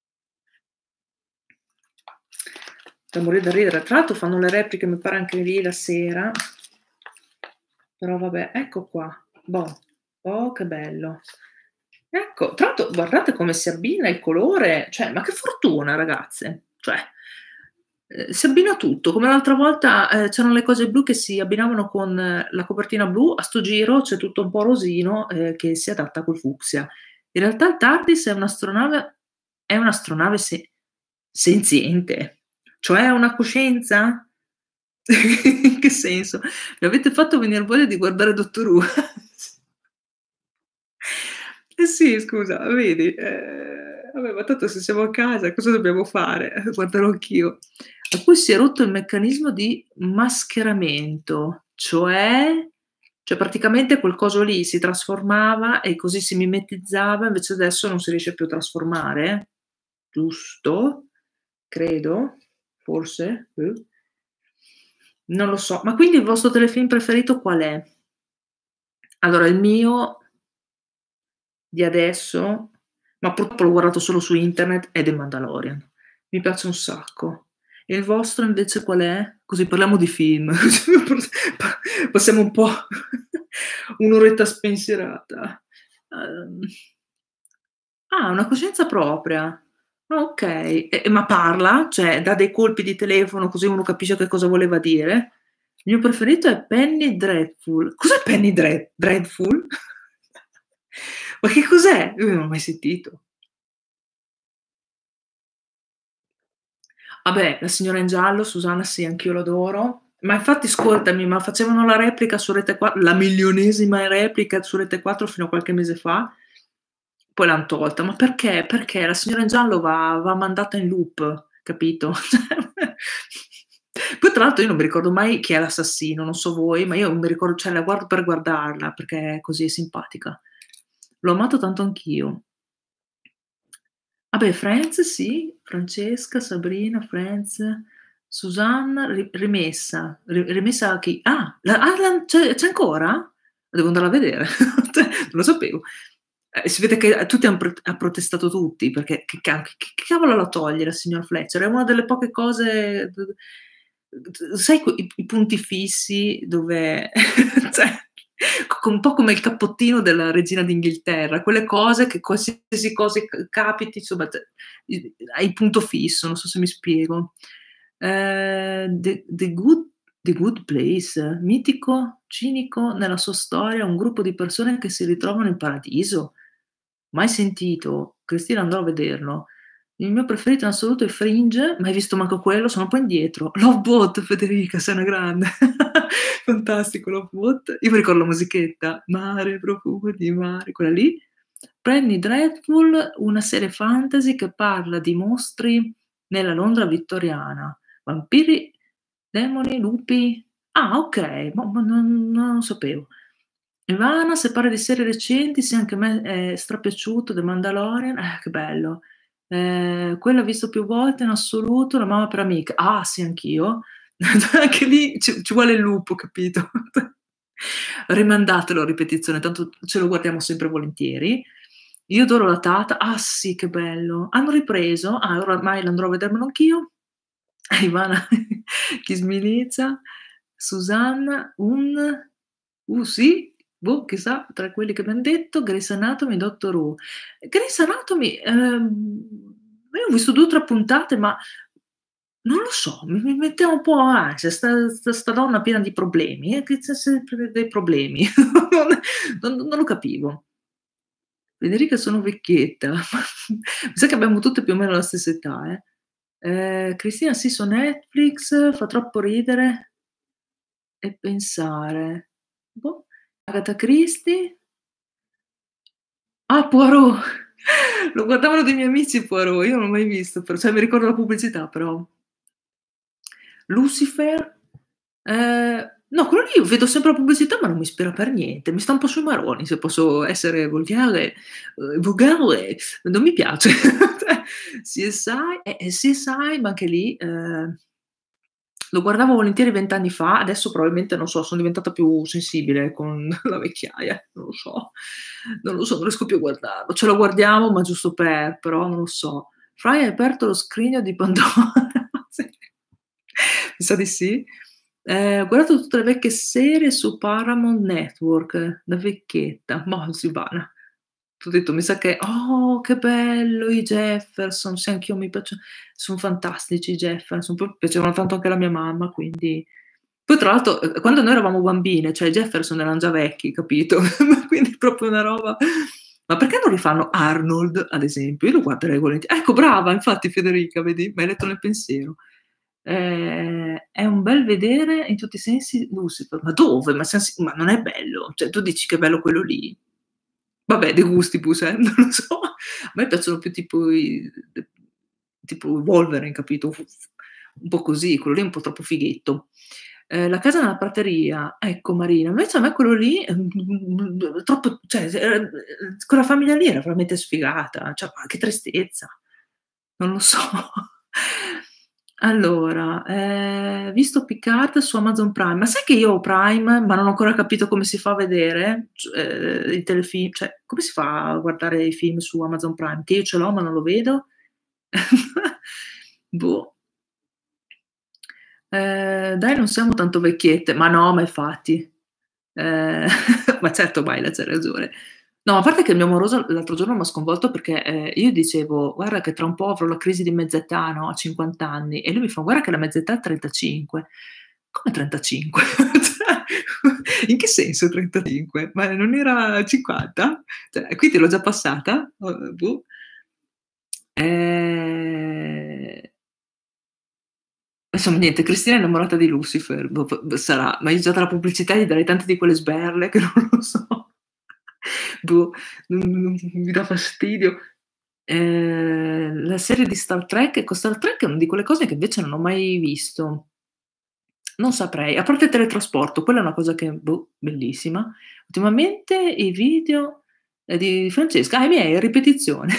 Da morire da ridere. Tra l'altro fanno le repliche, mi pare anche lì la sera. Però vabbè, ecco qua. Boh. Oh, che bello. Ecco, tra l'altro guardate come si abbina il colore, cioè, ma che fortuna ragazze. Cioè, si abbina tutto. Come l'altra volta, c'erano le cose blu che si abbinavano con la copertina blu, a sto giro c'è tutto un po' rosino, che si adatta col fucsia. In realtà il TARDIS è un'astronave senziente. Cioè ha una coscienza? In che senso? Mi avete fatto venir voglia di guardare Doctor Who. Eh sì, scusa, vedi? Vabbè, ma tanto se siamo a casa cosa dobbiamo fare? Guarderò anch'io. A cui si è rotto il meccanismo di mascheramento, cioè praticamente quel coso lì si trasformava e così si mimetizzava, invece adesso non si riesce più a trasformare, giusto? Credo, forse? Non lo so. Ma quindi il vostro telefilm preferito qual è? Allora il mio di adesso, ma purtroppo l'ho guardato solo su internet, è The Mandalorian. Mi piace un sacco. E il vostro invece qual è? Così parliamo di film, passiamo un po' un'oretta spensierata. Uhm, una coscienza propria. Okay. Ma parla? Cioè dà dei colpi di telefono così uno capisce che cosa voleva dire? Il mio preferito è Penny Dreadful. Cos'è Penny Dreadful? Ma che cos'è? Io non l'ho mai sentito. Vabbè, La signora in giallo, Susanna sì, anch'io l'adoro. Ma infatti ascoltami, ma facevano la replica su Rete 4, la milionesima replica su Rete 4 fino a qualche mese fa, poi l'han tolta. Ma perché? Perché La signora in giallo va mandata in loop, capito? Poi tra l'altro io non mi ricordo mai chi è l'assassino, non so voi, ma io non mi ricordo, cioè la guardo per guardarla, perché è così simpatica. L'ho amato tanto anch'io. Vabbè, Friends sì, Francesca, Sabrina, Friends, Susanna, rimessa. Rimessa a chi? C'è ancora? Devo andare a vedere, cioè, non lo sapevo. Si vede che tutti ha protestato tutti, perché che cavolo la toglie la signor Fletcher? È una delle poche cose sai i punti fissi dove cioè, un po' come il cappottino della regina d'Inghilterra, quelle cose che qualsiasi cosa capiti, insomma, hai il punto fisso, non so se mi spiego. The Good Place, mitico, cinico nella sua storia, un gruppo di persone che si ritrovano in paradiso. Mai sentito, Cristina andrò a vederlo. Il mio preferito in assoluto è Fringe, mai visto manco quello, sono un po' indietro. Love Boat, Federica, sei una grande. Fantastico Love Boat. Io mi ricordo la musichetta, Mare, profumo di mare, quella lì. Penny Dreadful, una serie fantasy che parla di mostri nella Londra vittoriana. Vampiri, demoni, lupi. Okay, ma non lo sapevo. Ivana, se parli di serie recenti, sì, anche a me è strapiaciuto The Mandalorian, che bello. Quello ho visto più volte in assoluto, La mamma per amiche. Sì, anch'io. Anche lì ci vuole il lupo, capito? Rimandatelo a ripetizione, tanto ce lo guardiamo sempre volentieri. Io adoro La Tata. Sì, che bello. Hanno ripreso? Oramai l'andrò a vedermelo anch'io. Ivana chi smilizza. Susanna, sì, Boh, chissà, tra quelli che m'han detto, Grey's Anatomy, Doctor Who. Grey's Anatomy, io ho visto 2 o 3 puntate, ma non lo so, mi metteva un po' ansia, sta donna piena di problemi, che c'ha sempre dei problemi. Non lo capivo. Federica sono vecchietta. Mi sa che abbiamo tutte più o meno la stessa età, eh. Cristina sì, su Netflix, fa troppo ridere e pensare. Boh, Agatha Christie. Ah, Poirot! Lo guardavano dei miei amici Poirot, io non l'ho mai visto, cioè mi ricordo la pubblicità però. Lucifer, no, quello lì vedo sempre la pubblicità, ma non mi ispira per niente, mi sta un po' sui maroni, se posso essere volgare, volgare, non mi piace. Cioè, CSI CSI, ma anche lì, lo guardavo volentieri 20 anni fa, adesso probabilmente, non so, son diventata più sensibile con la vecchiaia, non lo so. Non lo so, non riesco più a guardarlo. Ce lo guardiamo, ma giusto per, però non lo so. Fry ha aperto lo scrigno di Pandora. Sì. Mi sa di sì. Ho guardato tutte le vecchie serie su Paramount Network, da vecchietta. Mah, Silvana. T'ho detto, mi sa che oh, che bello i Jefferson, sì anch'io mi piace, son fantastici i Jefferson, poi piacevano tanto anche alla mia mamma, quindi poi tra l'altro, quando noi eravamo bambine, cioè i Jefferson eran già vecchi, capito, quindi proprio una roba, ma perché non rifanno Arnold, ad esempio? Io lo guarderei volentieri. Ecco, brava, infatti Federica, vedi, m'hai letto nel pensiero. È un bel vedere in tutti i sensi Lucifer. Ma dove? Ma non è bello? Cioè, tu dici che è bello quello lì? Vabbè, De Gustibus, non lo so. A me piacciono più tipo i Wolverine, capito? Un po' così, quello lì è un po' troppo fighetto. La casa nella prateria, ecco Marina, invece a me quello lì, troppo, cioè, quella famiglia lì era veramente sfigata, cioè, ma che tristezza. Non lo so. Allora, visto Picard su Amazon Prime, ma sai che io ho Prime, ma non ho ancora capito come si fa a vedere, i telefilm, cioè come si fa a guardare i film su Amazon Prime? Che io ce l'ho ma non lo vedo? Boh. Dai, non siamo tanto vecchiette, ma no, ma infatti. Ehm, ma certo Maila, c'hai ragione. No, a parte che il mio amoroso l'altro giorno m'ha sconvolto perché, io dicevo: "Guarda che tra un po' avrò la crisi di mezz'età, no, a 50 anni", e lui mi fa: "Guarda che la mezz'età è 35". Come 35? Cioè, in che senso 35? Ma non era 50? Cioè, quindi l'ho già passata? Boh. Ehm Insomma niente, Cristina è innamorata di Lucifer, boh, sarà, ma io già dalla pubblicità gli darei tante di quelle sberle che non lo so. Boh, non mi dà fastidio. La serie di Star Trek, ecco Star Trek è una di quelle cose che invece non ho mai visto. Non saprei, a parte il teletrasporto, quella è una cosa che, boh, bellissima. Ultimamente i video, di Francesca, i miei a ripetizione.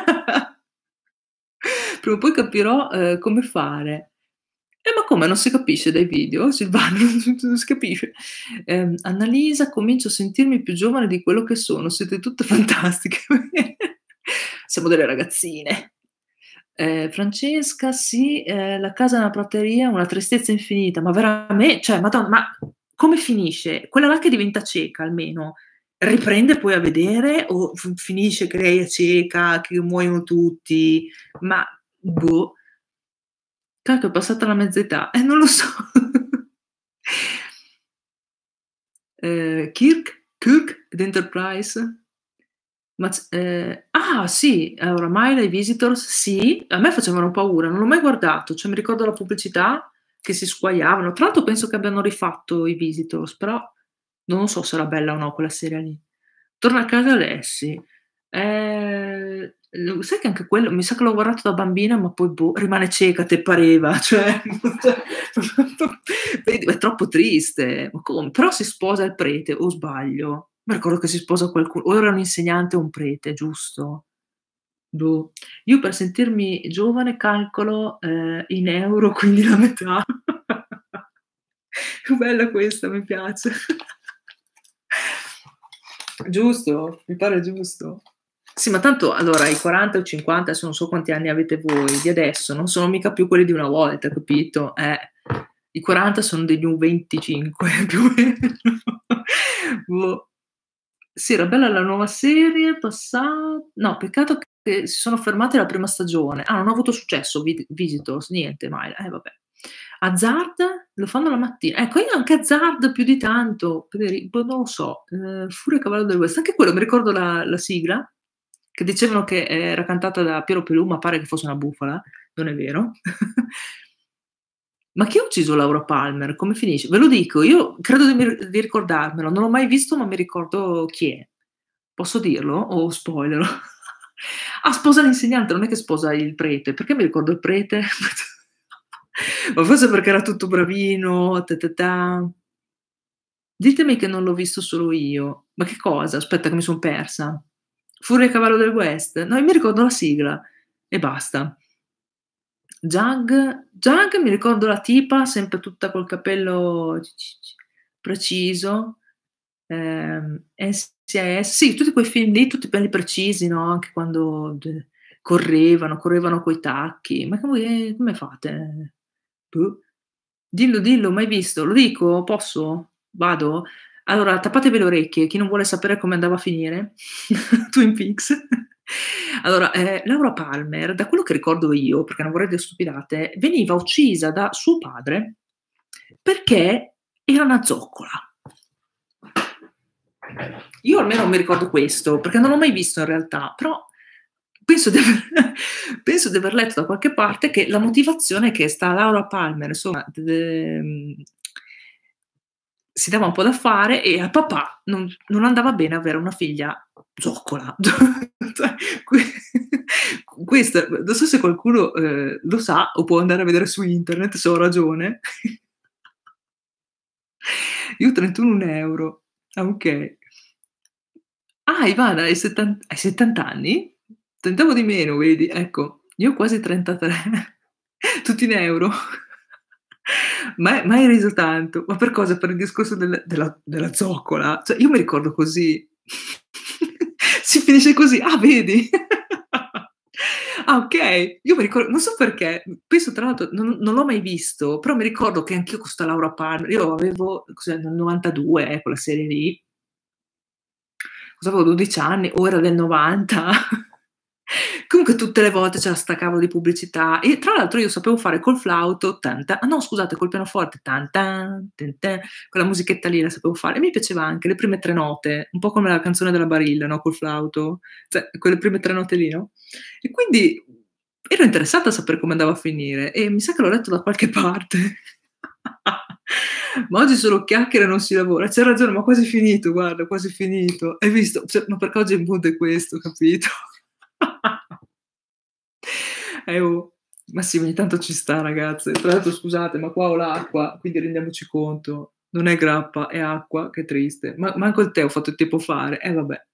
Prima o poi capirò, come fare. Ma come non si capisce dai video, Silvano? Non si capisce. Annalisa: "Comincio a sentirmi più giovane di quello che sono, siete tutte fantastiche". Siamo delle ragazzine. Francesca: "Sì, la casa nella prateria, una tristezza infinita". Ma cioè madonna, ma come finisce? Quella là che diventa cieca almeno, riprende poi a vedere o finisce che lei è cieca, che muoiono tutti? Ma boh. Cacchio, è passata la mezz'età. Non lo so. Kirk ed Enterprise? Ah sì, oramai dai Visitors sì, a me facevano paura, non l'ho mai guardato, cioè mi ricordo la pubblicità che si sguaiavano. Tra l'altro penso che abbiano rifatto i Visitors, però non so se era bella o no quella serie lì. Torna a casa Lassie. Lo sai che anche quello mi sa che l'ho guardato da bambina, ma poi boh, rimane cieca, te pareva, cioè vedi, è troppo triste. Ma come? Però si sposa il prete, o sbaglio? Mi ricordo che si sposa o era un insegnante o un prete, giusto? Boh. Io per sentirmi giovane calcolo, in euro, quindi la metà. Bella questa, mi piace. Giusto? Mi pare giusto. Sì, ma tanto allora i 40 o 50, adesso non so quanti anni avete voi, di adesso non sono mica più quelli di una volta, capito? I 40 sono degli un 25 più o meno. Boh. Sì, era bella la nuova serie, no, peccato che si sono fermati alla prima stagione. Ah, non ha avuto successo Visitors, niente mai. Vabbè. Hazard lo fanno la mattina. Ecco, io anche Hazard più di tanto, boh, non lo so, Furia e Cavallo del West, anche quello mi ricordo la sigla, che dicevano che era cantata da Piero Pelù, ma pare che fosse una bufala, non è vero. Ma chi ha ucciso Laura Palmer? Come finisce? Ve lo dico, io credo di ricordarmelo, non l'ho mai visto, ma mi ricordo chi è. Posso dirlo o spoiler? Ah, sposa l'insegnante, non è che sposa il prete. Perché mi ricordo il prete? Ma forse perché era tutto bravino, ta ta ta. Ditemi che non l'ho visto solo io. Ma che cosa? Aspetta che mi son persa. Furia e Cavallo del West? No, io mi ricordo la sigla e basta. Jag mi ricordo la tipa, sempre tutta col capello preciso. NCIS, sì, tutti quei film lì, tutti belli precisi, no, anche quando correvano coi tacchi. Ma come fate? Boh. Dillo, dillo, mai visto? Lo dico? Posso? Vado? Allora, tappatevi le orecchie, chi non vuole sapere come andava a finire, Twin Peaks. Allora, Laura Palmer, da quello che ricordo io, perché non vorrei dire stupidate, veniva uccisa da suo padre perché era una zoccola. Io almeno mi ricordo questo, perché non l'ho mai visto in realtà, però penso di aver penso di aver letto da qualche parte che la motivazione è che sta Laura Palmer, insomma, si dava un po' da fare e al papà non andava bene avere una figlia zoccola. Cioè, questa non so se qualcuno, lo sa o può andare a vedere su internet se ho ragione. Io 31 €. Ah, okay. Ah, Ivana hai 70 anni? Pensavo di meno, vedi, ecco. Io ho quasi 33, tutti in euro. Mai reso tanto. Ma per cosa? Per il discorso della zoccola? Cioè, io mi ricordo così. Si finisce così. Ah, vedi? Ah, okay. Io mi non so perché, penso tra l'altro non l'ho mai visto, però mi ricordo che anch'io con 'sta Laura Palmer io avevo cos'è, nel '92, quella serie lì. Cosa avevo, 12 anni o era del '90. Comunque tutte le volte c'era 'sta cavolo di pubblicità e tra l'altro io sapevo fare col flauto no scusate, col pianoforte tan tan, ten ten, quella musichetta lì la sapevo fare e mi piaceva anche le prime 3 note, un po' come la canzone della Barilla, no, col flauto, cioè quelle prime 3 note lì, no, e quindi ero interessata a sapere come andava a finire e mi sa che l'ho letto da qualche parte. Ma oggi solo chiacchiere e non si lavora. C'hai ragione, ma quasi finito, guarda, quasi finito. Hai visto? Cioè, ma perché oggi il mood è questo, capito? Oh. Ma sì, ogni tanto ci sta ragazze. Tra l'altro scusate, ma qua ho l'acqua, quindi rendiamoci conto. Non è grappa, è acqua, che triste. Ma manco il tè ho fatto tempo fare. Vabbè.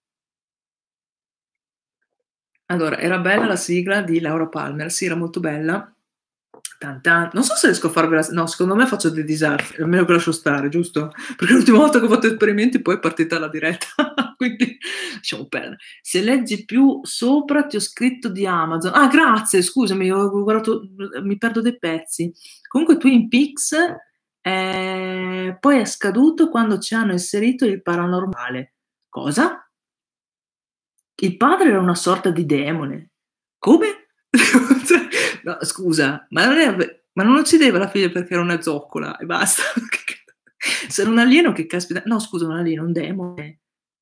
Allora, era bella la sigla di Laura Palmer, sì, era molto bella. Tan tan. Non so se riesco a farvela no, secondo me faccio dei disastri, è meglio che lascio stare, giusto? Perché l'ultima volta che ho fatto esperimenti poi è partita la diretta, quindi lasciamo perdere. Se leggi più sopra ti ho scritto di Amazon. Ah, grazie, scusami, ho guardato mi perdo dei pezzi. Comunque Twin Peaks, poi è scaduto quando ci hanno inserito il paranormale. Cosa? Il padre era una sorta di demone. Come? Cioè, no scusa, ma non uccideva la figlia perché era una zoccola e basta? Se era un alieno che caspita no scusa, un alieno, un demone.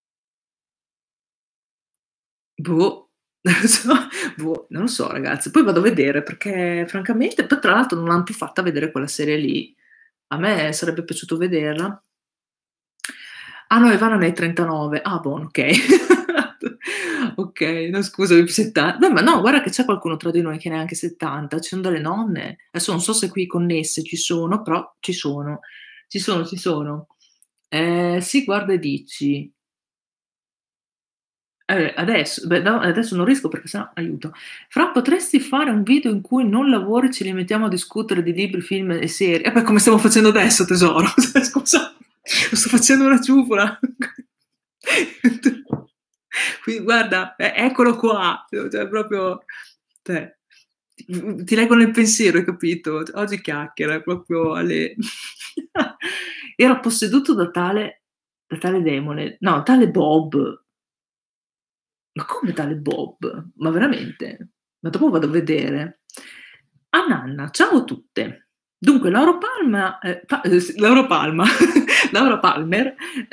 Boh, non lo so, boh, non lo so ragazzi. Poi vado a vedere perché francamente poi tra l'altro non l'han più fatta vedere quella serie lì. A me sarebbe piaciuto vederla. Ah no, Ivana ne hai 39. Ah buono, okay. Okay, no scusami, 70 ma no, guarda che c'è qualcuno tra di noi che ne ha anche 70, ci son delle nonne. Adesso non so se qui connesse ci sono, però ci sono. Ci sono, ci sono. Sì, guarda e dici. Adesso beh no, adesso non riesco perché se no aiuto. Fra potresti fare un video in cui non lavori, ci limitiamo a discutere di libri, film e serie? Beh, come stiamo facendo adesso tesoro. Scusa, sto facendo una ciufola. Qui guarda, eccolo qua, cioè proprio cioè, ti leggo nel pensiero, hai capito? Oggi chiacchiera proprio alle era posseduto da tale tale demone, no, tale Bob. Ma come tale Bob? Ma veramente? Ma dopo vado a vedere. A nanna, ciao a tutte. Dunque Laura Palma s Laura Palma Laura Palmer,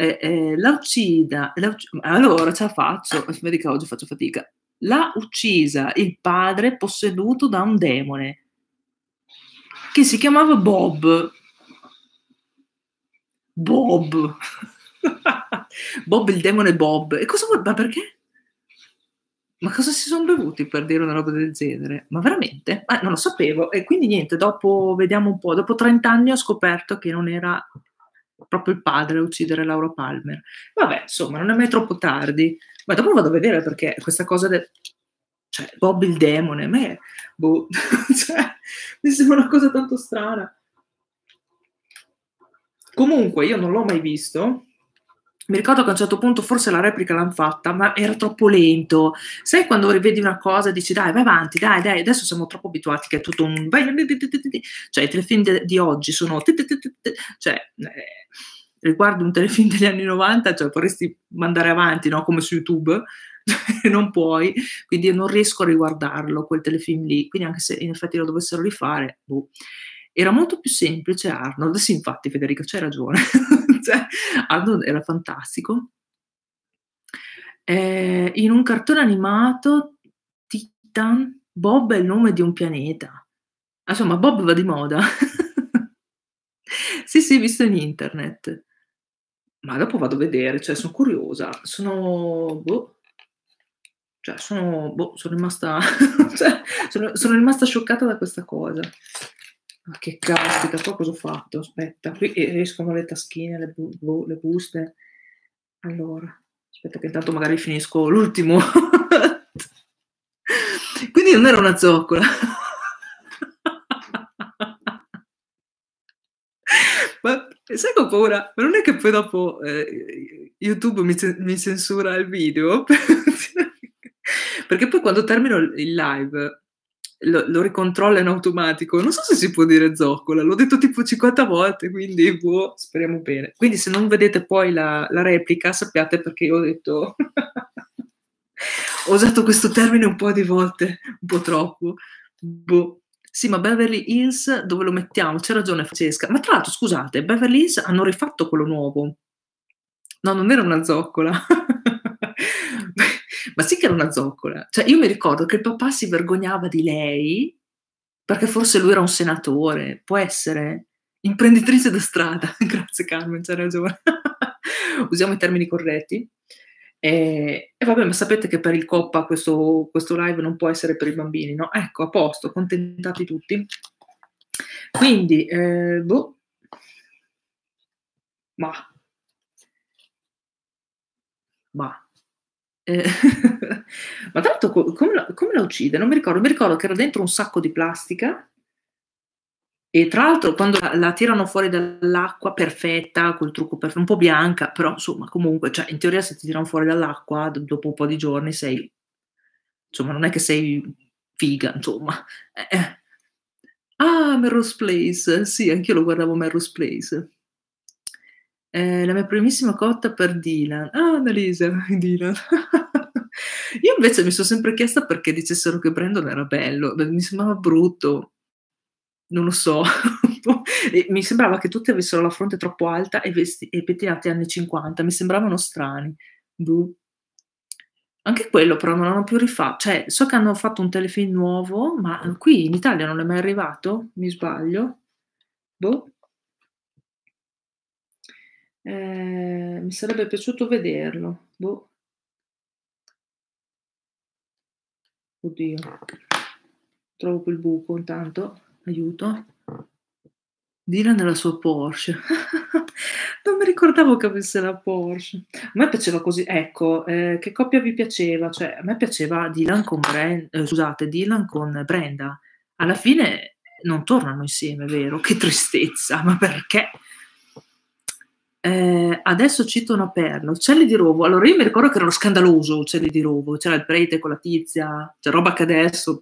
allora ce la faccio, vedi che oggi faccio fatica. L'ha uccisa il padre posseduto da un demone, che si chiamava Bob. Bob. Bob il demone Bob. E cosa vuoi, ma perché? Ma cosa si son bevuti per dire una roba del genere? Ma veramente? Non lo sapevo. E quindi niente, dopo vediamo un po', dopo 30 anni ho scoperto che non era proprio il padre a uccidere Laura Palmer. Vabbè, insomma, non è mai troppo tardi. Ma dopo vado a vedere perché questa cosa cioè, Bob il demone, a me, boh, cioè, mi sembra una cosa tanto strana. Comunque, io non l'ho mai visto. Mi ricordo che a un certo punto forse la replica l'han fatta, ma era troppo lento. Sai quando rivedi una cosa e dici: "Dai, vai avanti, dai, dai". Adesso siamo troppo abituati che è tutto un cioè i telefilm di oggi sono cioè, riguardi un telefilm degli anni '90, cioè vorresti mandare avanti, no, come su YouTube, e non puoi, quindi io non riesco a riguardarlo quel telefilm lì. Quindi anche se in effetti lo dovessero rifare, boh. Era molto più semplice Arnold. Sì, infatti Federica, c'hai ragione. Cioè, Arnold era fantastico. In un cartone animato, Titan, Bob è il nome di un pianeta. Insomma, Bob va di moda. Sì, sì, visto in internet. Ma dopo vado a vedere, cioè son curiosa. Sono rimasta cioè, sono rimasta scioccata da questa cosa. Ma che caspita, poi cosa ho fatto? Aspetta, qui escono le taschine, le buste. Allora, aspetta che intanto magari finisco l'ultimo. Quindi non era una zoccola. Ma sai che ho paura? Ma non è che poi dopo, YouTube mi censura il video? Perché poi quando termino il live lo ricontrolla in automatico. Non so se si può dire zoccola, l'ho detto tipo 50 volte, quindi boh, speriamo bene. Quindi se non vedete poi la replica sappiate perché io ho detto ho usato questo termine un po' di volte, un po' troppo. Boh. Sì, ma Beverly Hills dove lo mettiamo? C'ha ragione Francesca. Ma tra l'altro scusate, Beverly Hills hanno rifatto quello nuovo. No, non era una zoccola. Ma sì che era una zoccola. Cioè io mi ricordo che il papà si vergognava di lei, perché forse lui era un senatore, può essere? Imprenditrice da strada. Grazie Carmen, c'hai ragione. Usiamo i termini corretti. E vabbè, ma sapete che per il Coppa questo live non può essere per i bambini, no? Ecco, a posto, accontentati tutti. Quindi, boh. Mah. Mah. Ehm, ma tra l'altro come la uccide? Non mi ricordo. Mi ricordo che era dentro un sacco di plastica e tra l'altro quando la tirano fuori dall'acqua perfetta, col trucco un po' bianca, però insomma comunque, cioè in teoria se ti tirano fuori dall'acqua dopo un po' di giorni sei insomma non è che sei figa, insomma. Eh. Ah, Melrose Place, sì, anch'io lo guardavo Melrose Place. La mia primissima cotta per Dylan. Ah, Annalisa, Dylan. Io invece mi son sempre chiesta perché dicessero che Brandon era bello. Beh, mi sembrava brutto, non lo so. Boh, e mi sembrava che tutti avessero la fronte troppo alta e pettinati anni '50, mi sembravano strani. Boh. Anche quello però non hanno più cioè, so che hanno fatto un telefilm nuovo, ma qui in Italia non è mai arrivato? Mi sbaglio? Boh. Mi sarebbe piaciuto vederlo. Boh. Oddio. Trovo quel buco intanto, aiuto. Dylan e la sua Porsche. Non mi ricordavo che avesse la Porsche. A me piaceva così ecco, che coppia vi piaceva? Cioè, a me piaceva Dylan con Brenda. Alla fine non tornano insieme, vero? Che tristezza, ma perché? Adesso cito una perla, Uccelli di Rovo. Allora io mi ricordo che era scandaloso Uccelli di Rovo, c'era il prete con la tizia, cioè roba che adesso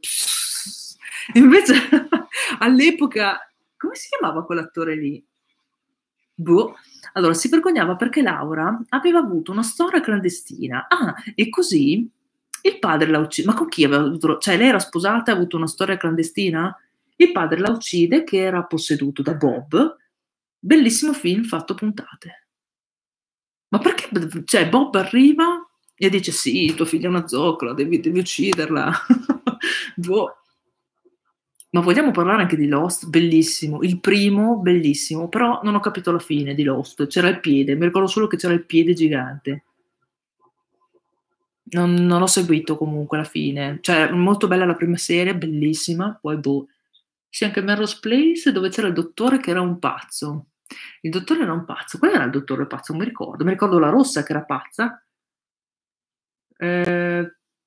invece all'epoca come si chiamava quell'attore lì? Boh. Allora, si vergognava perché Laura aveva avuto una storia clandestina. Ah, e così il padre l'ha ma con chi aveva avuto cioè lei era sposata e ha avuto una storia clandestina? Il padre la uccide che era posseduto da Bob. Bellissimo film fatto a puntate. Ma perché cioè Bob arriva e dice: "Sì, tua figlia è una zoccola, devi ucciderla." Boh. Ma vogliamo parlare anche di Lost? Bellissimo. Il primo bellissimo, però non ho capito la fine di Lost. C'era il piede, mi ricordo solo che c'era il piede gigante. Non ho seguito comunque la fine. Cioè, molto bella la prima serie, bellissima, poi boh. Sì, anche Melrose Place dove c'era il dottore che era un pazzo. Il dottore era un pazzo. Qual era il dottore pazzo? Non mi ricordo. Mi ricordo la rossa che era pazza. Ehm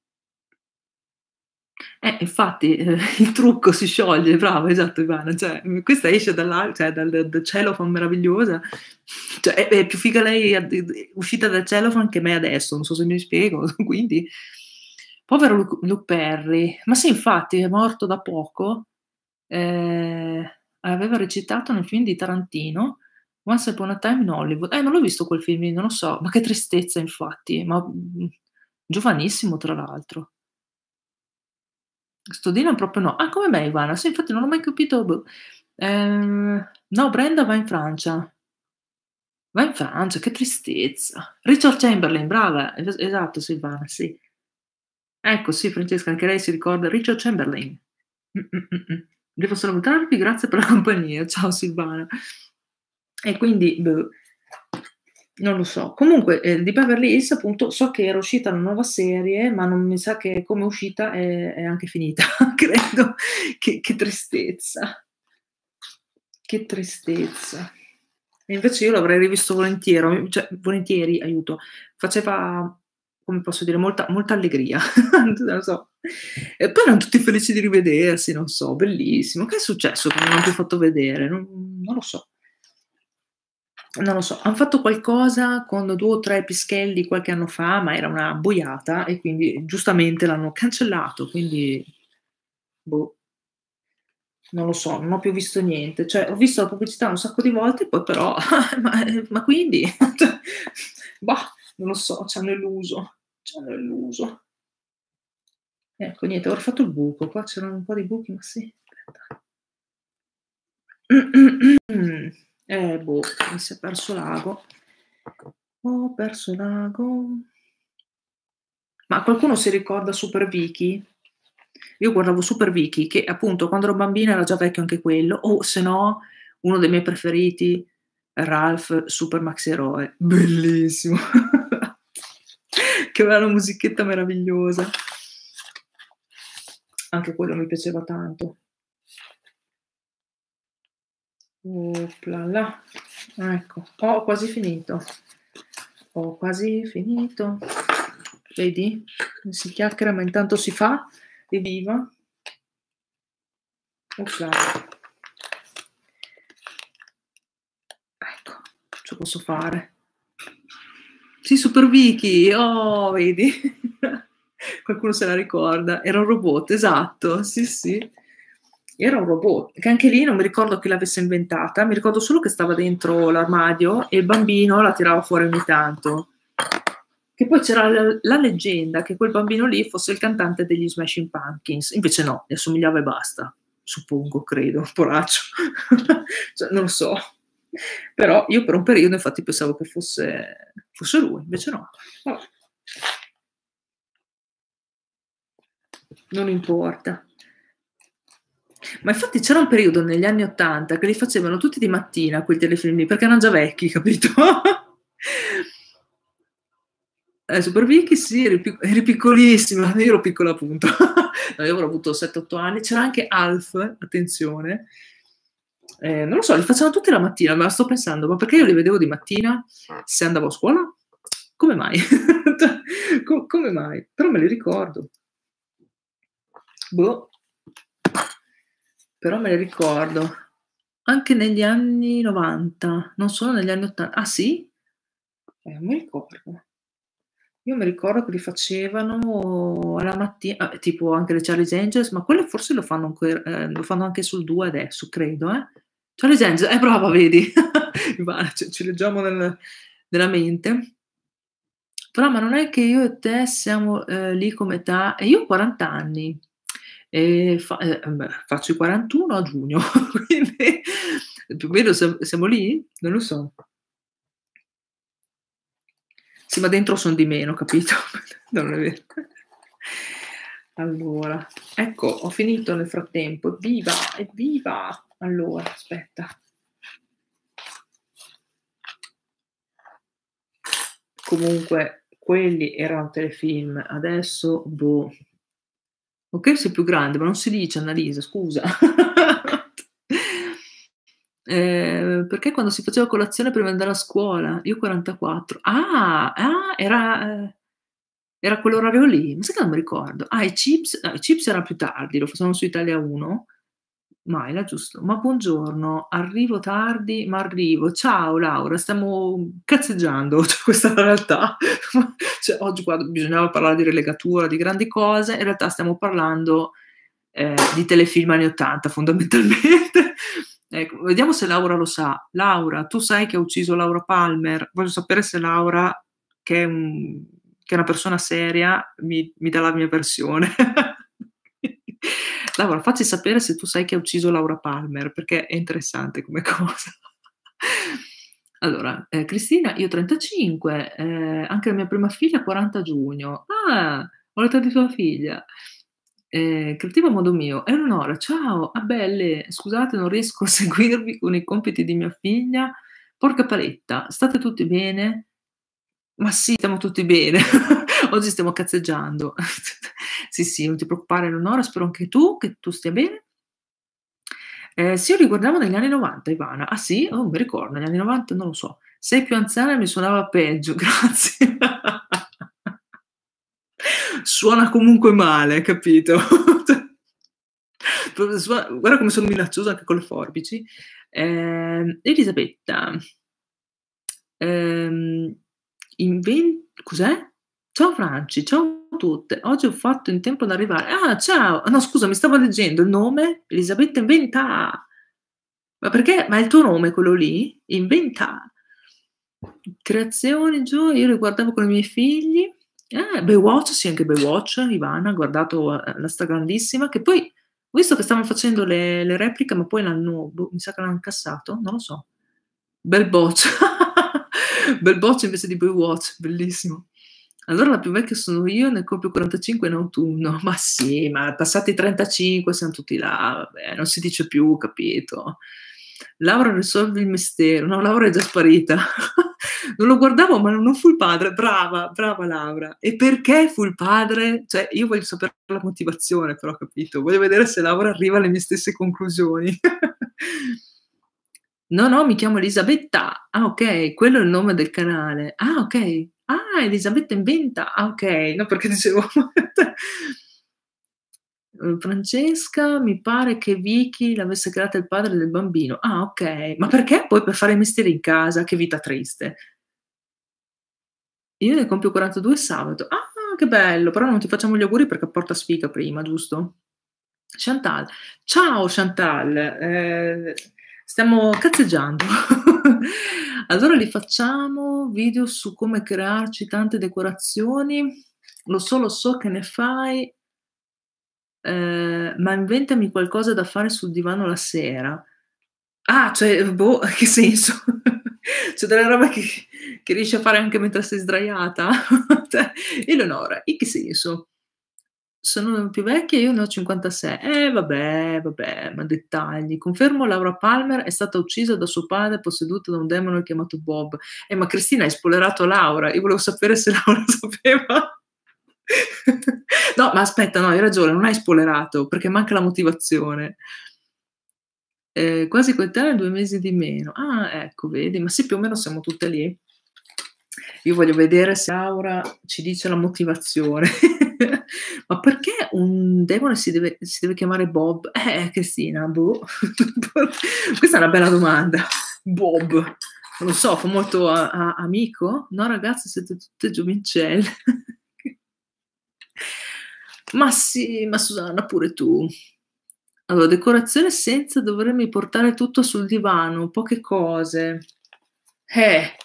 infatti, il trucco si scioglie, brava, esatto Ivana, cioè, questa esce cioè dal cellophane meravigliosa, cioè è più figa lei a d uscita dal cellophane che me adesso, non so se mi spiego, quindi povero Luke Perry. Ma sì, infatti è morto da poco, ehm, aveva recitato nel film di Tarantino, Once Upon a Time in Hollywood. Non l'ho visto quel film lì, non lo so, ma che tristezza infatti, ma, giovanissimo tra l'altro. Sto Dylan proprio no. Ah, come me Ivana, sì, infatti non ho mai capito boh. No, Brenda va in Francia. Va in Francia, che tristezza. Richard Chamberlain, brava, esatto Silvana, sì. Ecco, sì, Francesca, anche lei si ricorda Richard Chamberlain. Devo salutarvi, grazie per la compagnia. Ciao Silvana. E quindi, boh, non lo so. Comunque, di Beverly Hills appunto so che era uscita una nuova serie, ma non mi sa che come è uscita è anche finita, credo. Che tristezza. Che tristezza. E invece io l'avrei rivisto volentieri, cioè volentieri, aiuto. Faceva, come posso dire, molta allegria, non lo so. E poi eran tutti felici di rivedersi, non so, bellissimo. Che è successo che non l'han più fatto vedere? Non lo so. Non lo so. Han fatto qualcosa con 2 o 3 pischelli qualche anno fa, ma era una boiata e quindi giustamente l'hanno cancellato, quindi boh. Non lo so, non ho più visto niente. Cioè, ho visto la pubblicità un sacco di volte, poi però ma quindi? Cioè, bah, non lo so, c'hanno illuso, c'hanno illuso. Ecco niente, avrò fatto il buco. Qua c'erano un po' di buchi, ma sì, aspetta. Boh, mi si è perso l'ago. Ho perso l'ago. Ma qualcuno si ricorda Super Vicky? Io guardavo Super Vicky, che appunto quando ero bambina era già vecchio anche quello, o se no uno dei miei preferiti, Ralph Super Maxi Eroe, bellissimo. Che aveva una musichetta meravigliosa. Anche quello mi piaceva tanto. Oplala. Ecco, ho quasi finito. Ho quasi finito. Vedi? Si chiacchiera ma intanto si fa. Evviva. Opla. Ecco, ce posso fare. Sì, Super Vicky, oh vedi? Qualcuno se la ricorda. Era un robot, esatto, sì, sì. Era un robot, che anche lì non mi ricordo chi l'avesse inventata, mi ricordo solo che stava dentro l'armadio e il bambino la tirava fuori ogni tanto. Che poi c'era la leggenda che quel bambino lì fosse il cantante degli Smashing Pumpkins, invece no, gli assomigliava e basta, suppongo, credo, poraccio. Cioè, non lo so. Però io per un periodo infatti pensavo che fosse lui, invece no. Vabbè. Non importa. Ma infatti c'era un periodo negli anni '80 che li facevano tutti di mattina quei telefilm lì, perché eran già vecchi, capito? Super Vicky sì, eri piccolissima, io ero piccola appunto. No, io avrò avuto 7, 8 anni. C'era anche Alf, attenzione. Non lo so, li facevano tutti la mattina, ma sto pensando, ma perché io li vedevo di mattina se andavo a scuola? Come mai? Come mai? Però me li ricordo. Boh. Però me li ricordo. Anche negli anni '90, non solo negli anni '80. Ah sì? Non mi ricordo. Io mi ricordo che li facevano alla tipo anche le Charlie's Angels, ma quelle forse lo fanno anche sul 2 adesso, credo, eh. Charlie's Angels, brava vedi? Guarda, ci leggiamo nella mente. Però ma non è che io e te siamo, lì come età e io ho 40 anni, beh, faccio i 41 a giugno, quindi più o meno siamo lì? Non lo so. Sì, ma dentro son di meno, capito? Non è vero. Allora, ecco, ho finito nel frattempo. Evviva, evviva! Allora, aspetta. Comunque quelli erano telefilm, adesso boh. Okay, sei più grande, ma non si dice Annalisa, scusa. Perché quando si faceva colazione prima di andare a scuola? Io 44. Era quell'orario lì? Ma sai che non mi ricordo. I Chips era più tardi, lo facevano su Italia 1. Maila, giusto. Ma buongiorno, arrivo tardi, ma arrivo. Ciao Laura, stiamo cazzeggiando, cioè questa è la realtà. Cioè oggi guarda, bisognava parlare di relegatura, di grandi cose, in realtà stiamo parlando, di telefilm anni '80 fondamentalmente. Ecco, vediamo se Laura lo sa. Laura, tu sai chi ha ucciso Laura Palmer? Voglio sapere se Laura, che è che è una persona seria, mi dà la mia versione. Laura, facci sapere se tu sai chi ha ucciso Laura Palmer, perché è interessante come cosa. Allora, Cristina, io 35, anche la mia prima figlia 40 giugno. Ah, ho l'età di tua figlia. Creativo a modo mio. Eleonora, ciao, ah belle, scusate non riesco a seguirvi con i compiti di mia figlia. Porca paletta, state tutti bene? Ma sì, stiamo tutti bene. Oggi stiamo cazzeggiando. Sì, sì, non ti preoccupare Eleonora, spero anche tu, che tu stia bene. Sì, io li guardavo negli anni '90 Ivana. Ah sì? Oh, non mi ricordo, negli anni '90 non lo so. Sei più anziana e mi suonava peggio, grazie. Suona comunque male, capito? Guarda come sono minacciosa anche con le forbici. Elisabetta, ehm, cos'è? Ciao Franci, ciao a tutte. Oggi ho fatto in tempo ad arrivare. Ah, ciao! No, scusa, mi stavo leggendo il nome. Elisabetta Inventa. Ma perché? Ma è il tuo nome quello lì? Inventa. Creazioni, giù, io le guardavo con i miei figli. Baywatch, sì, anche Baywatch, Ivana, ha guardato la stragrandissima, che poi ho visto che stavano facendo le repliche, ma poi l'hanno, boh, mi sa che l'hanno incassato, non lo so. Bel boccia. Bel boccia invece di Baywatch, bellissimo. Allora la più vecchia sono io, ne compio 45 in autunno. Ma sì, ma passati i 35 siamo tutti là, vabbè, non si dice più, capito? Laura risolve il mistero. No, Laura è già sparita. Non lo guardavo, ma non fu il padre. Brava, brava Laura. E perché fu il padre? Cioè, io voglio sapere la motivazione, però, capito? Voglio vedere se Laura arriva alle mie stesse conclusioni. No, no, mi chiamo Elisabetta. Ah, okay, quello è il nome del canale. Ah, okay. Ah, Elisabetta Inventa. Ah, okay. No, perché dicevo Francesca, mi pare che Vicky l'avesse creata il padre del bambino. Ah, okay. Ma perché? Poi per fare i mestieri in casa? Che vita triste. Io ne compio 42 sabato. Ah, che bello, però non ti facciamo gli auguri perché porta sfiga prima, giusto? Chantal. Ciao Chantal, stiamo cazzeggiando. Allora li facciamo video su come crearci tante decorazioni. Lo so che ne fai, ma inventami qualcosa da fare sul divano la sera. Ah, cioè, boh, che senso? Cioè delle robe che riesci a fare anche mentre sei sdraiata? Cioè, Eleonora, in che senso? Sono più vecchia, io ne ho 56. Vabbè, vabbè, ma dettagli. Confermo Laura Palmer è stata uccisa da suo padre posseduta da un demone chiamato Bob. Ma Cristina hai spoilerato Laura, io volevo sapere se Laura sapeva. No, ma aspetta, no, hai ragione, non hai spoilerato, perché manca la motivazione. Quasi coetanea, 2 mesi di meno. Ah, ecco, vedi, ma sì, più o meno siamo tutte lì. Io voglio vedere se Laura ci dice la motivazione. Ma perché un demone si deve chiamare Bob? Cristina, boh. Questa è una bella domanda. Bob. Non lo so, fa molto amico? No ragazzi, siete tutte giovincelle. Ma sì, ma Susanna pure tu. Allora, decorazione senza dovermi portare tutto sul divano, poche cose. Eh.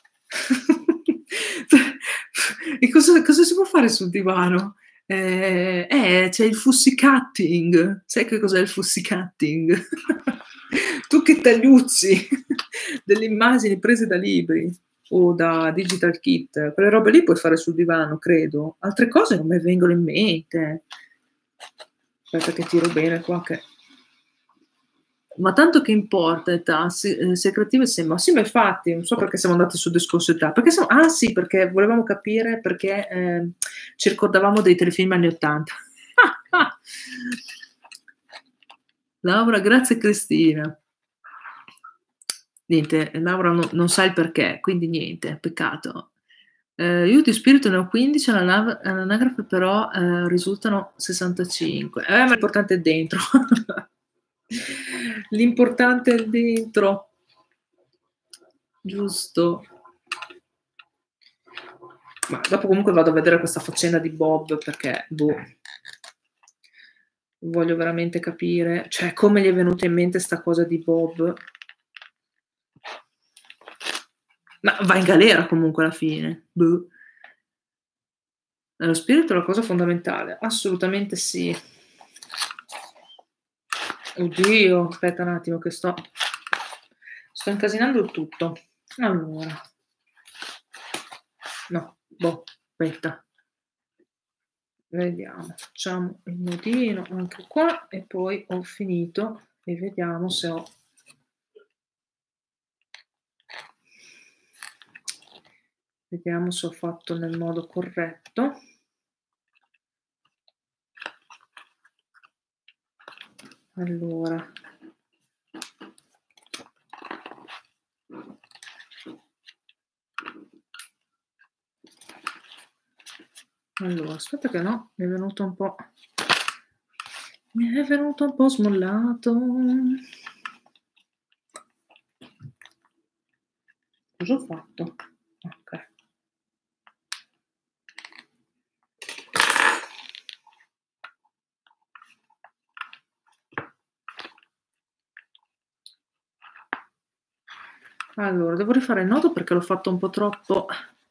E cosa si può fare sul divano? C'è il fussy cutting. Sai che cos'è il fussy cutting? Tu che tagliuzzi delle immagini prese da libri o da digital kit, quelle robe lì puoi fare sul divano, credo. Altre cose non mi vengono in mente. Aspetta che tiro bene qua che ma tanto che importa età, se creative sembra sì, ma infatti, non so perché siamo andati sul discorso età, perché siamo sì, perché volevamo capire perché, ci ricordavamo dei telefilm anni '80. Laura, grazie Cristina. Niente, Laura non sa il perché, quindi niente, peccato. Io di spirito ne ho 15, all'anagrafe però, risultano 65. Ma l'importante è dentro. L'importante è dentro. Giusto. Ma dopo comunque vado a vedere questa faccenda di Bob perché, boh, voglio veramente capire, cioè come gli è venuta in mente sta cosa di Bob. Ma va in galera comunque alla fine. Boh. Lo spirito è la cosa fondamentale, assolutamente sì. Oddio, aspetta un attimo che sto incasinando il tutto. Allora. No, boh, aspetta. Vediamo, facciamo il nodino anche qua e poi ho finito e vediamo se ho fatto nel modo corretto. Allora. Allora, aspetta che no, mi è venuto un po' smollato. Cosa ho fatto? Okay. Allora, devo rifare il nodo perché l'ho fatto un po' troppo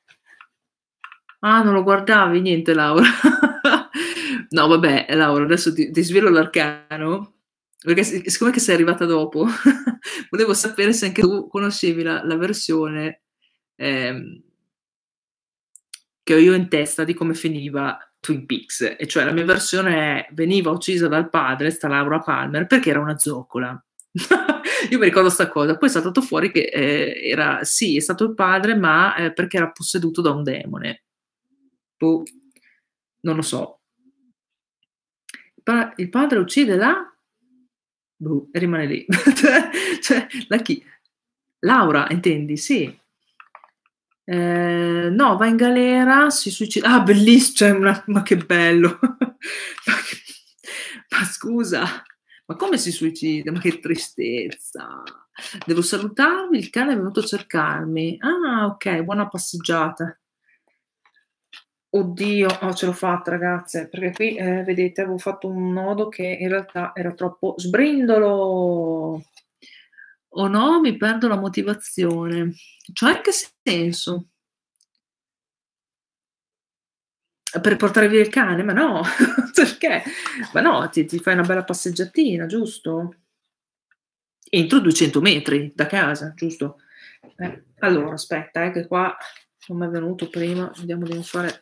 non lo guardavi? Niente Laura. No vabbè Laura, adesso ti svelo l'arcano, perché siccome che sei arrivata dopo, volevo sapere se anche tu conoscevi la versione, ehm, che ho io in testa di come finiva Twin Peaks, e cioè la mia versione è: veniva uccisa dal padre, 'sta Laura Palmer, perché era una zoccola. Io mi ricordo 'sta cosa, poi è saltato fuori che, era sì, è stato il padre, ma, perché era posseduto da un demone. Boh, non lo so. Il padre uccide la boh, e rimane lì. Cioè, la chi? Laura intendi? Sì. No, va in galera, si suicida cioè ma che bello. Ma scusa, ma come si suicida? Ma che tristezza. Devo salutarvi, il cane è venuto a cercarmi. Ah, okay, buona passeggiata. Oddio, ce l'ho fatta ragazze, perché qui, vedete avevo fatto un nodo che in realtà era troppo sbrindolo. O no, mi perdo la motivazione. Cioè in che senso? Per portare via il cane? Ma no, perché? Ma no, ti fai una bella passeggiatina, giusto? Entro 200 metri da casa, giusto? Allora aspetta, che qua non m'è venuto prima, vediamo di non fare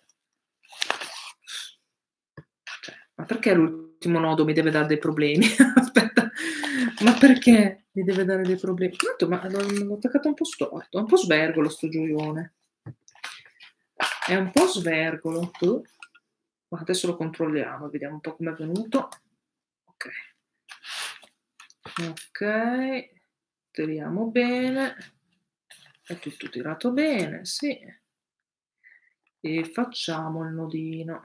cioè, ma perché l'ultimo nodo mi deve dar dei problemi? Aspetta, ma perché mi deve dare dei problemi? Tanto ma l'ho attaccato un po' storto, è un po' svergolo sto gioione. È un po' svergolo. Ma adesso lo controlliamo, vediamo un po' com'è venuto. Okay. Okay, tiriamo bene. È tutto tirato bene, sì. E facciamo il nodino.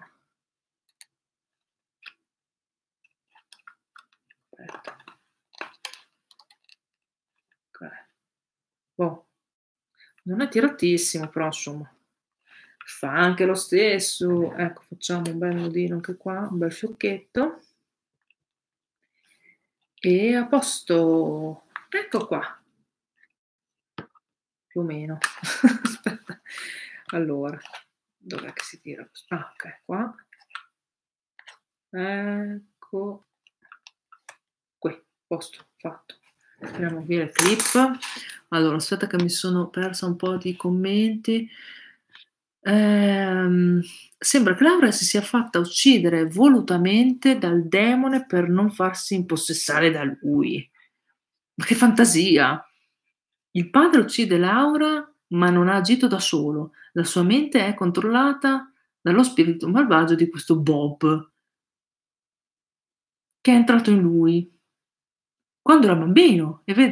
Aspetta. Okay. Boh, non è tiratissimo, però insomma fa anche lo stesso. Ecco, facciamo un bel nodino anche qua, un bel fiocchetto. E a posto. Ecco qua. Più o meno. Aspetta. Allora, dov'è che si tira questo? Ah, okay, qua. Ecco. Qui, posto, fatto. Tiriamo via il clip. Allora, aspetta che mi sono persa un po' di commenti. Ehm, Sembra che Laura si sia fatta uccidere volutamente dal demone per non farsi impossessare da lui. Ma che fantasia! Il padre uccide Laura, ma non ha agito da solo. La sua mente è controllata dallo spirito malvagio di questo Bob, che è entrato in lui quando era bambino e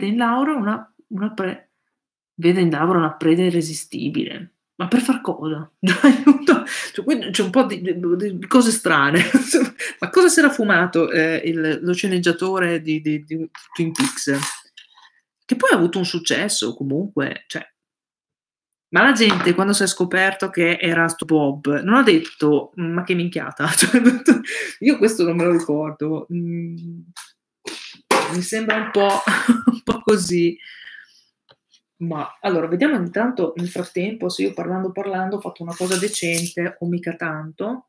vede in Laura una preda irresistibile. Ma per far cosa? Aiuto! Cioè, qui c'è un po' di cose strane. Ma cosa si era fumato lo sceneggiatore di Twin Peaks? Che poi ha avuto un successo comunque, cioè. Ma la gente quando si è scoperto che era 'sto Bob, non ha detto: "Ma che minchiata", cioè io questo non me lo ricordo. Mi sembra un po' un po' così. Ma allora vediamo intanto nel frattempo se io parlando ho fatto una cosa decente o mica tanto.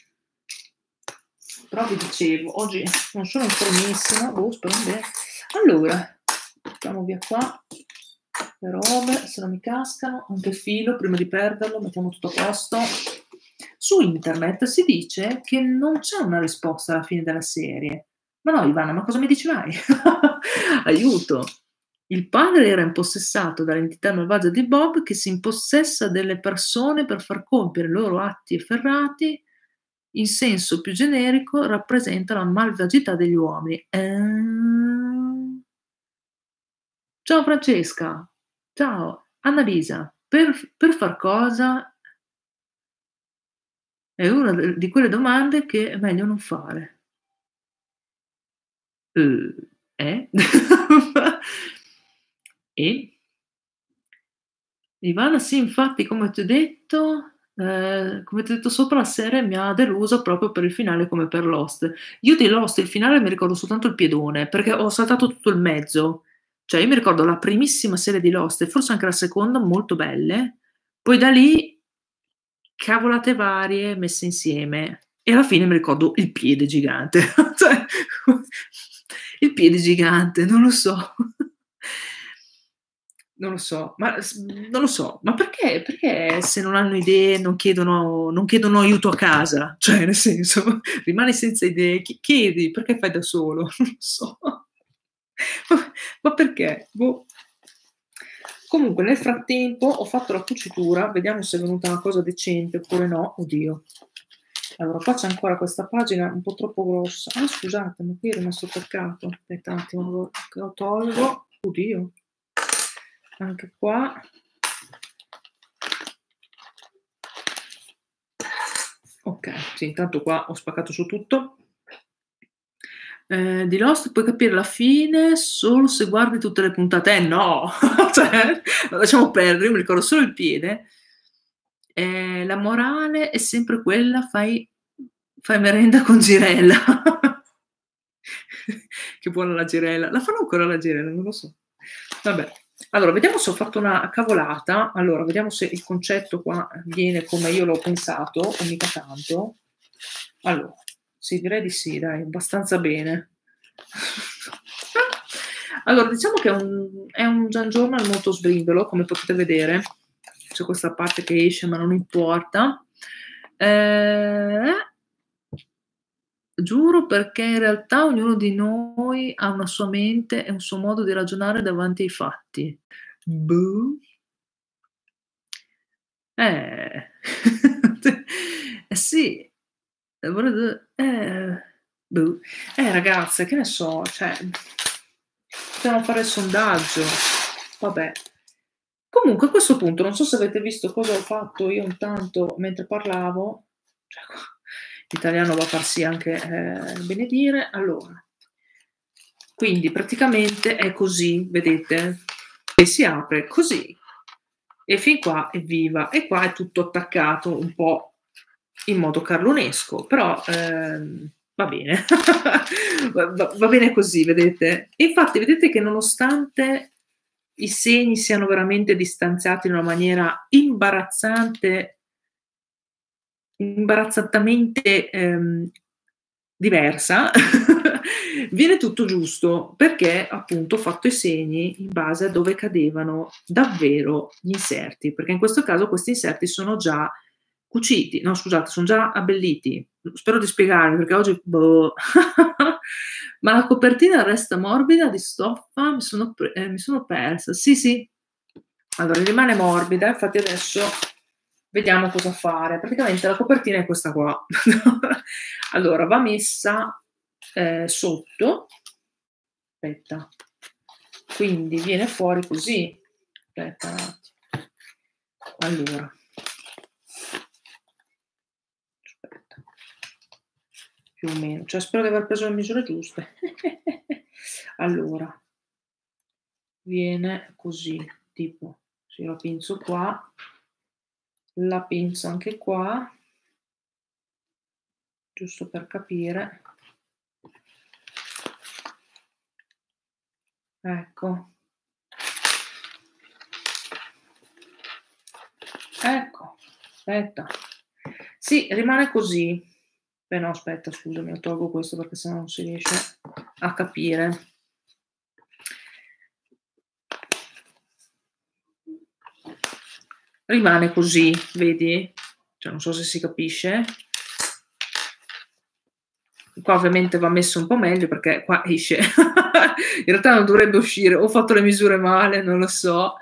Però vi dicevo, oggi non sono informissima, spero bene. Allora, mettiamo via qua le robe, se non mi cascano, anche il filo, prima di perderlo, mettiamo tutto a posto. Su internet si dice che non c'è una risposta alla fine della serie. Ma no, Ivana, ma cosa mi dici mai? Aiuto! Il padre era impossessato dall'entità malvagia di Bob che si impossessa delle persone per far compiere i loro atti efferrati. In senso più generico rappresenta la malvagità degli uomini. Ciao Francesca, ciao Annalisa. Per far cosa è una di quelle domande che è meglio non fare. Eh? E? Ivana, sì, infatti, come ti ho detto sopra, la serie mi ha deluso proprio per il finale come per Lost. Io di Lost il finale mi ricordo soltanto il piedone, perché ho saltato tutto il mezzo. Cioè, io mi ricordo la primissima serie di Lost e forse anche la seconda, molto belle. Poi da lì, cavolate varie messe insieme. E alla fine mi ricordo il piede gigante. Cioè, il piede gigante, non lo so. Non lo so, non lo so, ma perché se non hanno idee non chiedono aiuto a casa? Cioè, nel senso, rimani senza idee, chiedi, perché fai da solo? Non lo so. Ma perché? Boh. Comunque nel frattempo ho fatto la cucitura, vediamo se è venuta una cosa decente oppure no. Oddio. Allora, qua c'è ancora questa pagina un po' troppo grossa. Ah, scusate, ma qui è rimasto attaccato. Aspetta un attimo, lo tolgo. Oddio. Anche qua. Ok, sì, intanto qua ho spaccato su tutto. Di Lost puoi capire la fine solo se guardi tutte le puntate. No! Cioè, lo lasciamo perdere, io mi ricordo solo il piede. La morale è sempre quella: fai merenda con Girella. Che buona la Girella. La fanno ancora la Girella? Non lo so. Vabbè. Allora, vediamo se ho fatto una cavolata. Allora, vediamo se il concetto qua viene come io l'ho pensato, o mica tanto. Allora, sì, direi di sì, dai, abbastanza bene. Allora, diciamo che è un Gian Journal molto sbrindolo, come potete vedere. C'è questa parte che esce, ma non importa. Giuro, perché in realtà ognuno di noi ha una sua mente e un suo modo di ragionare davanti ai fatti. Boh. Eh. Eh sì. Boh. Ragazze, che ne so, cioè, possiamo fare il sondaggio. Vabbè. Comunque a questo punto non so se avete visto cosa ho fatto io intanto mentre parlavo. Cioè, l'italiano va a farsi anche benedire. Allora, quindi praticamente è così, vedete? E si apre così. E fin qua è viva. E qua è tutto attaccato un po' in modo carlonesco, però va bene, va bene così, vedete? E infatti vedete che nonostante i segni siano veramente distanziati in una maniera imbarazzatamente, diversa, viene tutto giusto, perché appunto ho fatto i segni in base a dove cadevano davvero gli inserti, perché in questo caso questi inserti sono già cuciti, no scusate, son già abbelliti. Spero di spiegarmi perché oggi boh. Ma la copertina resta morbida di stoffa? Mi sono persa. Sì, sì. Allora rimane morbida, infatti adesso vediamo cosa fare. Praticamente la copertina è questa qua. Allora va messa, sotto. Aspetta. Quindi viene fuori così. Aspetta un attimo. Allora. Aspetta. Più o meno, cioè spero di aver preso le misure giuste. Allora, viene così, tipo, se io la pinzo qua, la pinzo anche qua, giusto per capire. Ecco. Ecco, aspetta. Sì, rimane così. Beh no, aspetta, scusami, tolgo questo perché sennò non si riesce a capire. Rimane così, vedi? Cioè non so se si capisce. Qua ovviamente va messo un po' meglio perché qua esce. In realtà non dovrebbe uscire, o ho fatto le misure male, non lo so.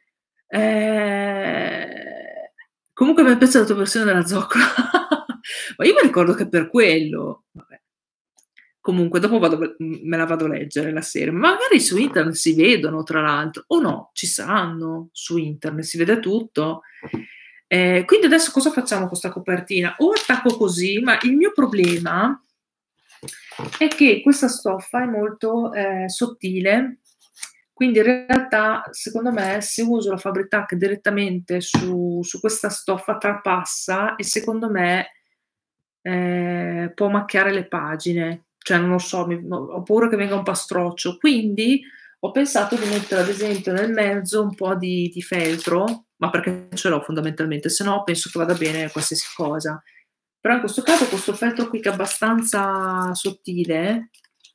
Ehm, Comunque mi è piaciuta la tua versione della zoccola. Ma io mi ricordo che per quello vabbè. Comunque dopo me la vado a leggere la serie, ma magari su internet si vedono tra l'altro, o no, ci saranno su internet, si vede tutto. Quindi adesso cosa facciamo con 'sta copertina? O attacco così, ma il mio problema è che questa stoffa è molto, sottile, quindi in realtà secondo me se uso la Fabri-Tac direttamente su questa stoffa trapassa e secondo me, può macchiare le pagine. Cioè non lo so, ho paura che venga un pastroccio. Quindi ho pensato di mettere ad esempio nel mezzo un po' di feltro, ma perché ce l'ho fondamentalmente, se no penso che vada bene qualsiasi cosa. Però in questo caso questo feltro qui che è abbastanza sottile,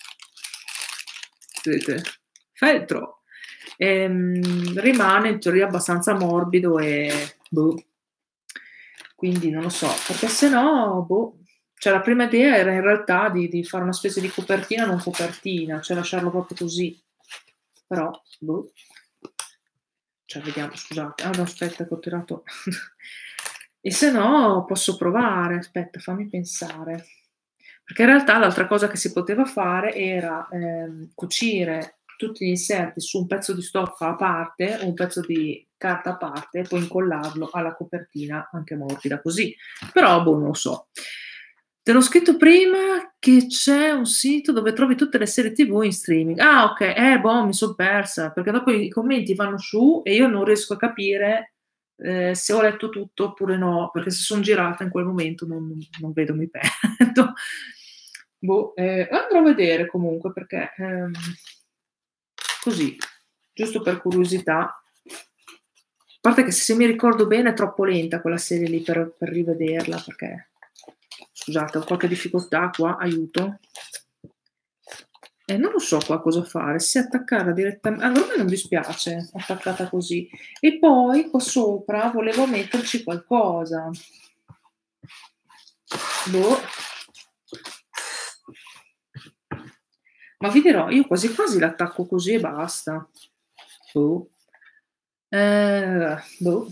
vedete? Feltro, rimane in teoria abbastanza morbido e boh. Quindi non lo so, perché se no, boh, cioè la prima idea era in realtà di fare una specie di copertina non copertina, cioè lasciarlo proprio così. Però, boh. Cioè vediamo, scusate. Ah no, aspetta che ho tirato e se no posso provare, aspetta fammi pensare. Perché in realtà l'altra cosa che si poteva fare era, cucire tutti gli inserti su un pezzo di stoffa a parte o un pezzo di carta a parte e poi incollarlo alla copertina anche morbida così. Però boh, non lo so. Te l'ho scritto prima che c'è un sito dove trovi tutte le serie TV in streaming. Ah okay, boh, mi son persa, perché dopo i commenti vanno su e io non riesco a capire, se ho letto tutto oppure no, perché se son girata in quel momento non vedo, mi perdo. Boh, andrò a vedere comunque perché, così, giusto per curiosità. A parte che se mi ricordo bene è troppo lenta quella serie lì per rivederla, perché scusate, ho qualche difficoltà qua, aiuto. Non lo so qua cosa fare, se attaccarla allora a me non dispiace attaccata così. E poi qua sopra volevo metterci qualcosa. Boh. Ma vi dirò, io quasi quasi l'attacco così e basta. Boh. Boh.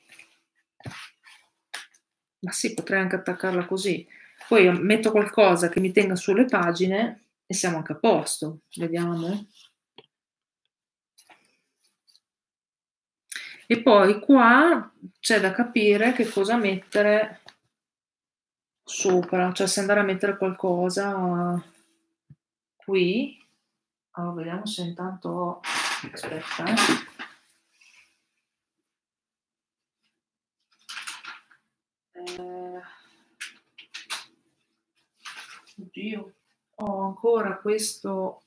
Ma sì, potrei anche attaccarla così. Poi metto qualcosa che mi tenga sulle pagine e siamo anche a posto. Vediamo. E poi qua c'è da capire che cosa mettere sopra, cioè se andare a mettere qualcosa qui. Allora vediamo se intanto ho aspetta oddio, ho ancora questo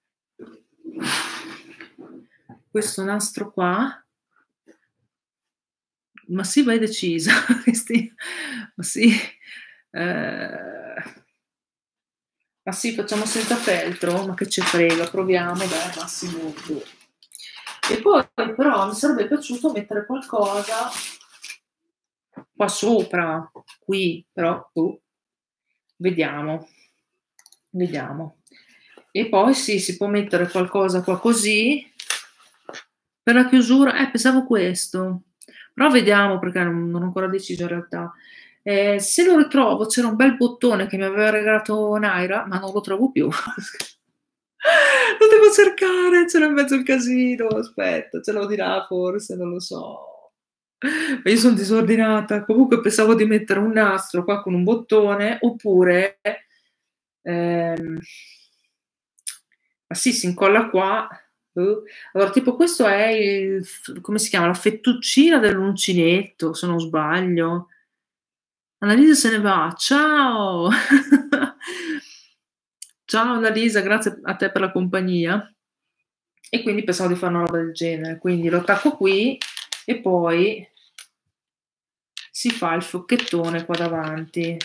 nastro qua. Ma sì, vai decisa, Cristina. Ma sì, ma sì, facciamo senza feltro? Ma che ce frega, proviamo, dai, massimo 2. E poi però mi sarebbe piaciuto mettere qualcosa qua sopra, qui, però vediamo, vediamo. E poi sì, si può mettere qualcosa qua così, per la chiusura pensavo questo, però vediamo perché non ho ancora deciso in realtà. Se lo ritrovo, c'era un bel bottone che mi aveva regalato Naira, ma non lo trovo più. Lo devo cercare, c'era in mezzo al casino, aspetta, ce l'ho di là forse, non lo so. Ma io son disordinata. Comunque pensavo di mettere un nastro qua con un bottone, oppure, ma sì, si incolla qua. Allora tipo questo è il come si chiama? La fettuccina dell'uncinetto, se non sbaglio. Annalisa se ne va, ciao. Ciao Annalisa, grazie a te per la compagnia. E quindi pensavo di fare una roba del genere, quindi lo attacco qui e poi si fa il fiocchettone qua davanti.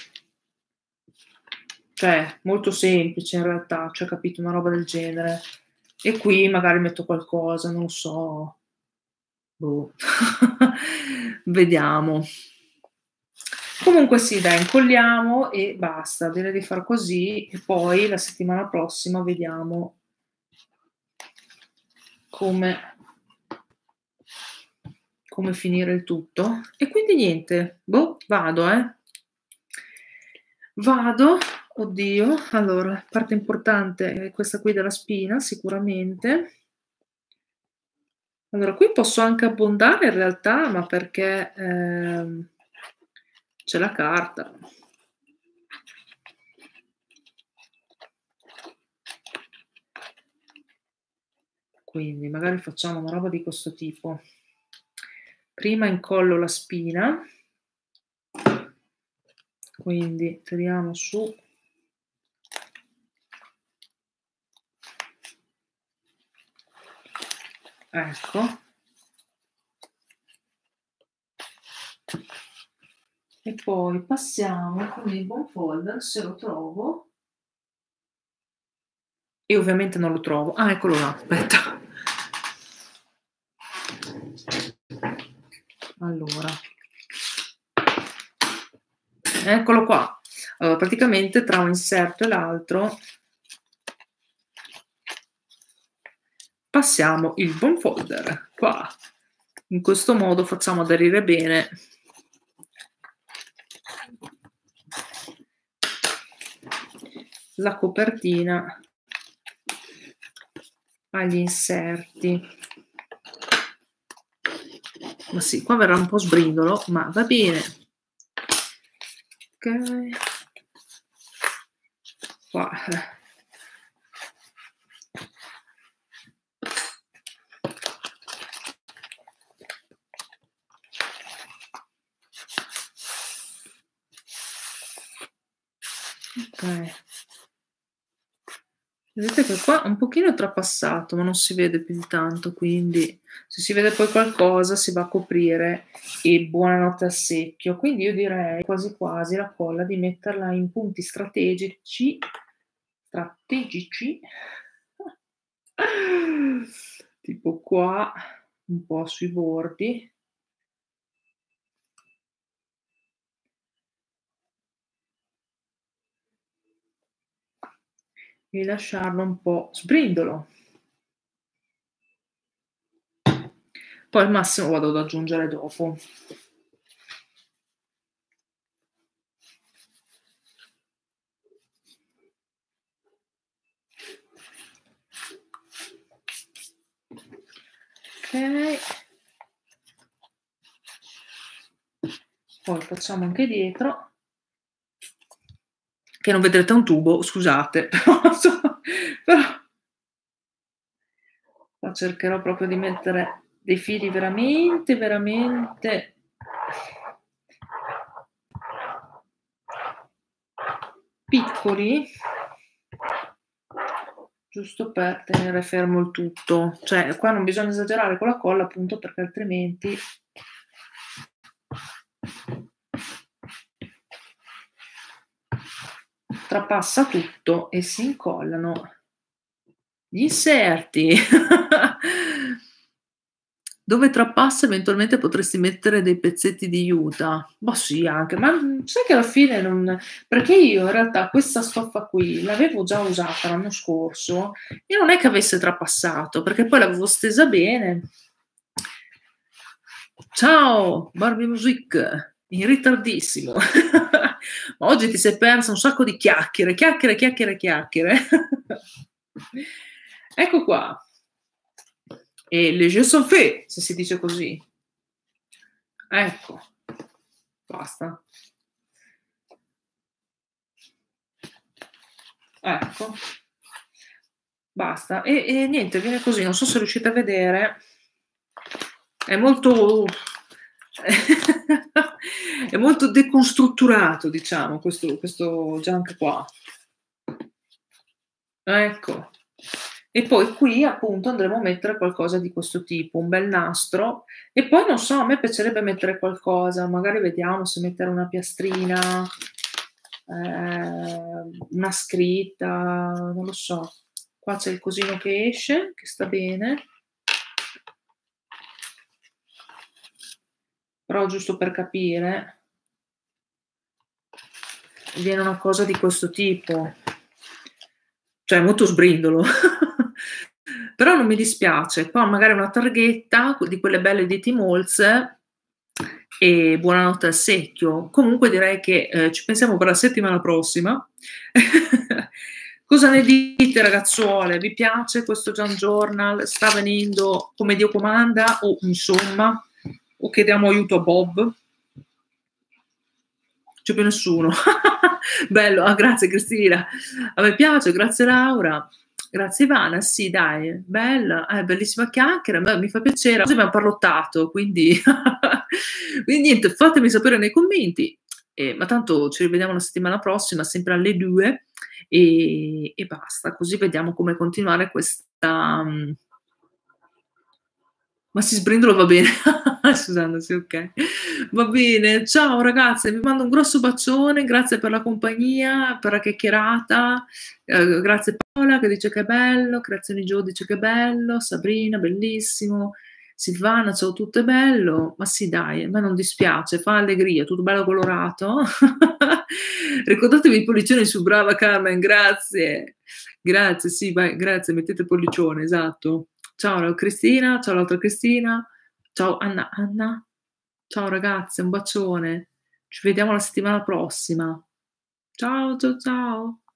Cioè, molto semplice in realtà, cioè capito, una roba del genere. E qui magari metto qualcosa, non lo so. Boh. Vediamo. Comunque sì, dai, incolliamo e basta. Direi di far così e poi la settimana prossima vediamo come finire il tutto. E quindi niente, boh, vado. Vado, oddio, allora, parte importante è questa qui della spina, sicuramente. Allora, qui posso anche abbondare in realtà, ma perché c'è la carta. Quindi magari facciamo una roba di questo tipo. Prima incollo la spina, quindi tiriamo su. Ecco. E poi passiamo con il buon folder, se lo trovo. E ovviamente non lo trovo. Ah, eccolo là, aspetta. Allora. Eccolo qua. Allora, praticamente tra un inserto e l'altro passiamo il buon folder qua. In questo modo facciamo aderire bene la copertina agli inserti. Ma sì, qua verrà un po' sbrindolo, ma va bene. Ok. Qua. Ok. Vedete che qua è un pochino trapassato, ma non si vede più di tanto, quindi se si vede poi qualcosa si va a coprire e buonanotte al secchio. Quindi io direi quasi quasi la colla di metterla in punti strategici, tipo qua, un po' sui bordi. E lasciarlo un po' sbrindolo. Poi al massimo vado ad aggiungere dopo. Ok. Poi facciamo anche dietro. Che non vedrete un tubo, scusate, però qua cercherò proprio di mettere dei fili veramente, veramente piccoli. giusto per tenere fermo il tutto. Cioè, qua non bisogna esagerare con la colla, appunto, perché altrimenti trapassa tutto e si incollano gli inserti. Dove trapassa eventualmente potresti mettere dei pezzetti di juta. Ma sì anche, ma, sai che alla fine non, perché io in realtà questa stoffa qui l'avevo già usata l'anno scorso e non è che avesse trapassato, perché poi l'avevo stesa bene. Ciao Barbie Music, in ritardissimo. Ma oggi ti sei persa un sacco di chiacchiere, chiacchiere, chiacchiere, chiacchiere. Ecco qua. E les jeux sont faits, se si dice così. Ecco, basta. Ecco, basta. E niente, viene così, non so se riuscite a vedere. È molto è molto deconstrutturato, diciamo, questo junk qua. Ecco. E poi qui appunto andremo a mettere qualcosa di questo tipo, un bel nastro, e poi non so, a me piacerebbe mettere qualcosa, magari vediamo se mettere una piastrina, una scritta, non lo so. Qua c'è il cosino che esce, che sta bene. Però giusto per capire, viene una cosa di questo tipo, cioè molto sbrindolo. Però non mi dispiace, qua magari una targhetta di quelle belle di Tmall's e buonanotte al secchio. Comunque direi che ci pensiamo per la settimana prossima. Cosa ne dite ragazzuole? Vi piace questo Junk Journal? Sta venendo come Dio comanda o insomma? O chiediamo aiuto a Bob? C'è più nessuno. Bello, grazie Cristina. A me piace, grazie Laura. Grazie Ivana, sì dai, bella, bellissima chiacchiera, mi fa piacere. Oggi abbiamo parlottato, quindi, quindi niente, fatemi sapere nei commenti, ma tanto ci rivediamo la settimana prossima, sempre alle 2, e basta, così vediamo come continuare questa... Ma si sbrindolo va bene. Susanna, sì, ok. Va bene, ciao ragazze, vi mando un grosso bacione, grazie per la compagnia, per la chiacchierata, grazie Paola che dice che è bello, Creazioni Gio dice che è bello, Sabrina, bellissimo, Silvana, ciao tutto è bello, ma sì dai, a me non dispiace, fa allegria, tutto bello colorato. Ricordatevi i pollicioni su, brava Carmen, grazie. Grazie, sì, vai, grazie, mettete pollicione, esatto. Ciao Cristina, ciao l'altra Cristina, ciao Anna, Anna, ciao ragazze, un bacione, ci vediamo la settimana prossima. Ciao, ciao, ciao.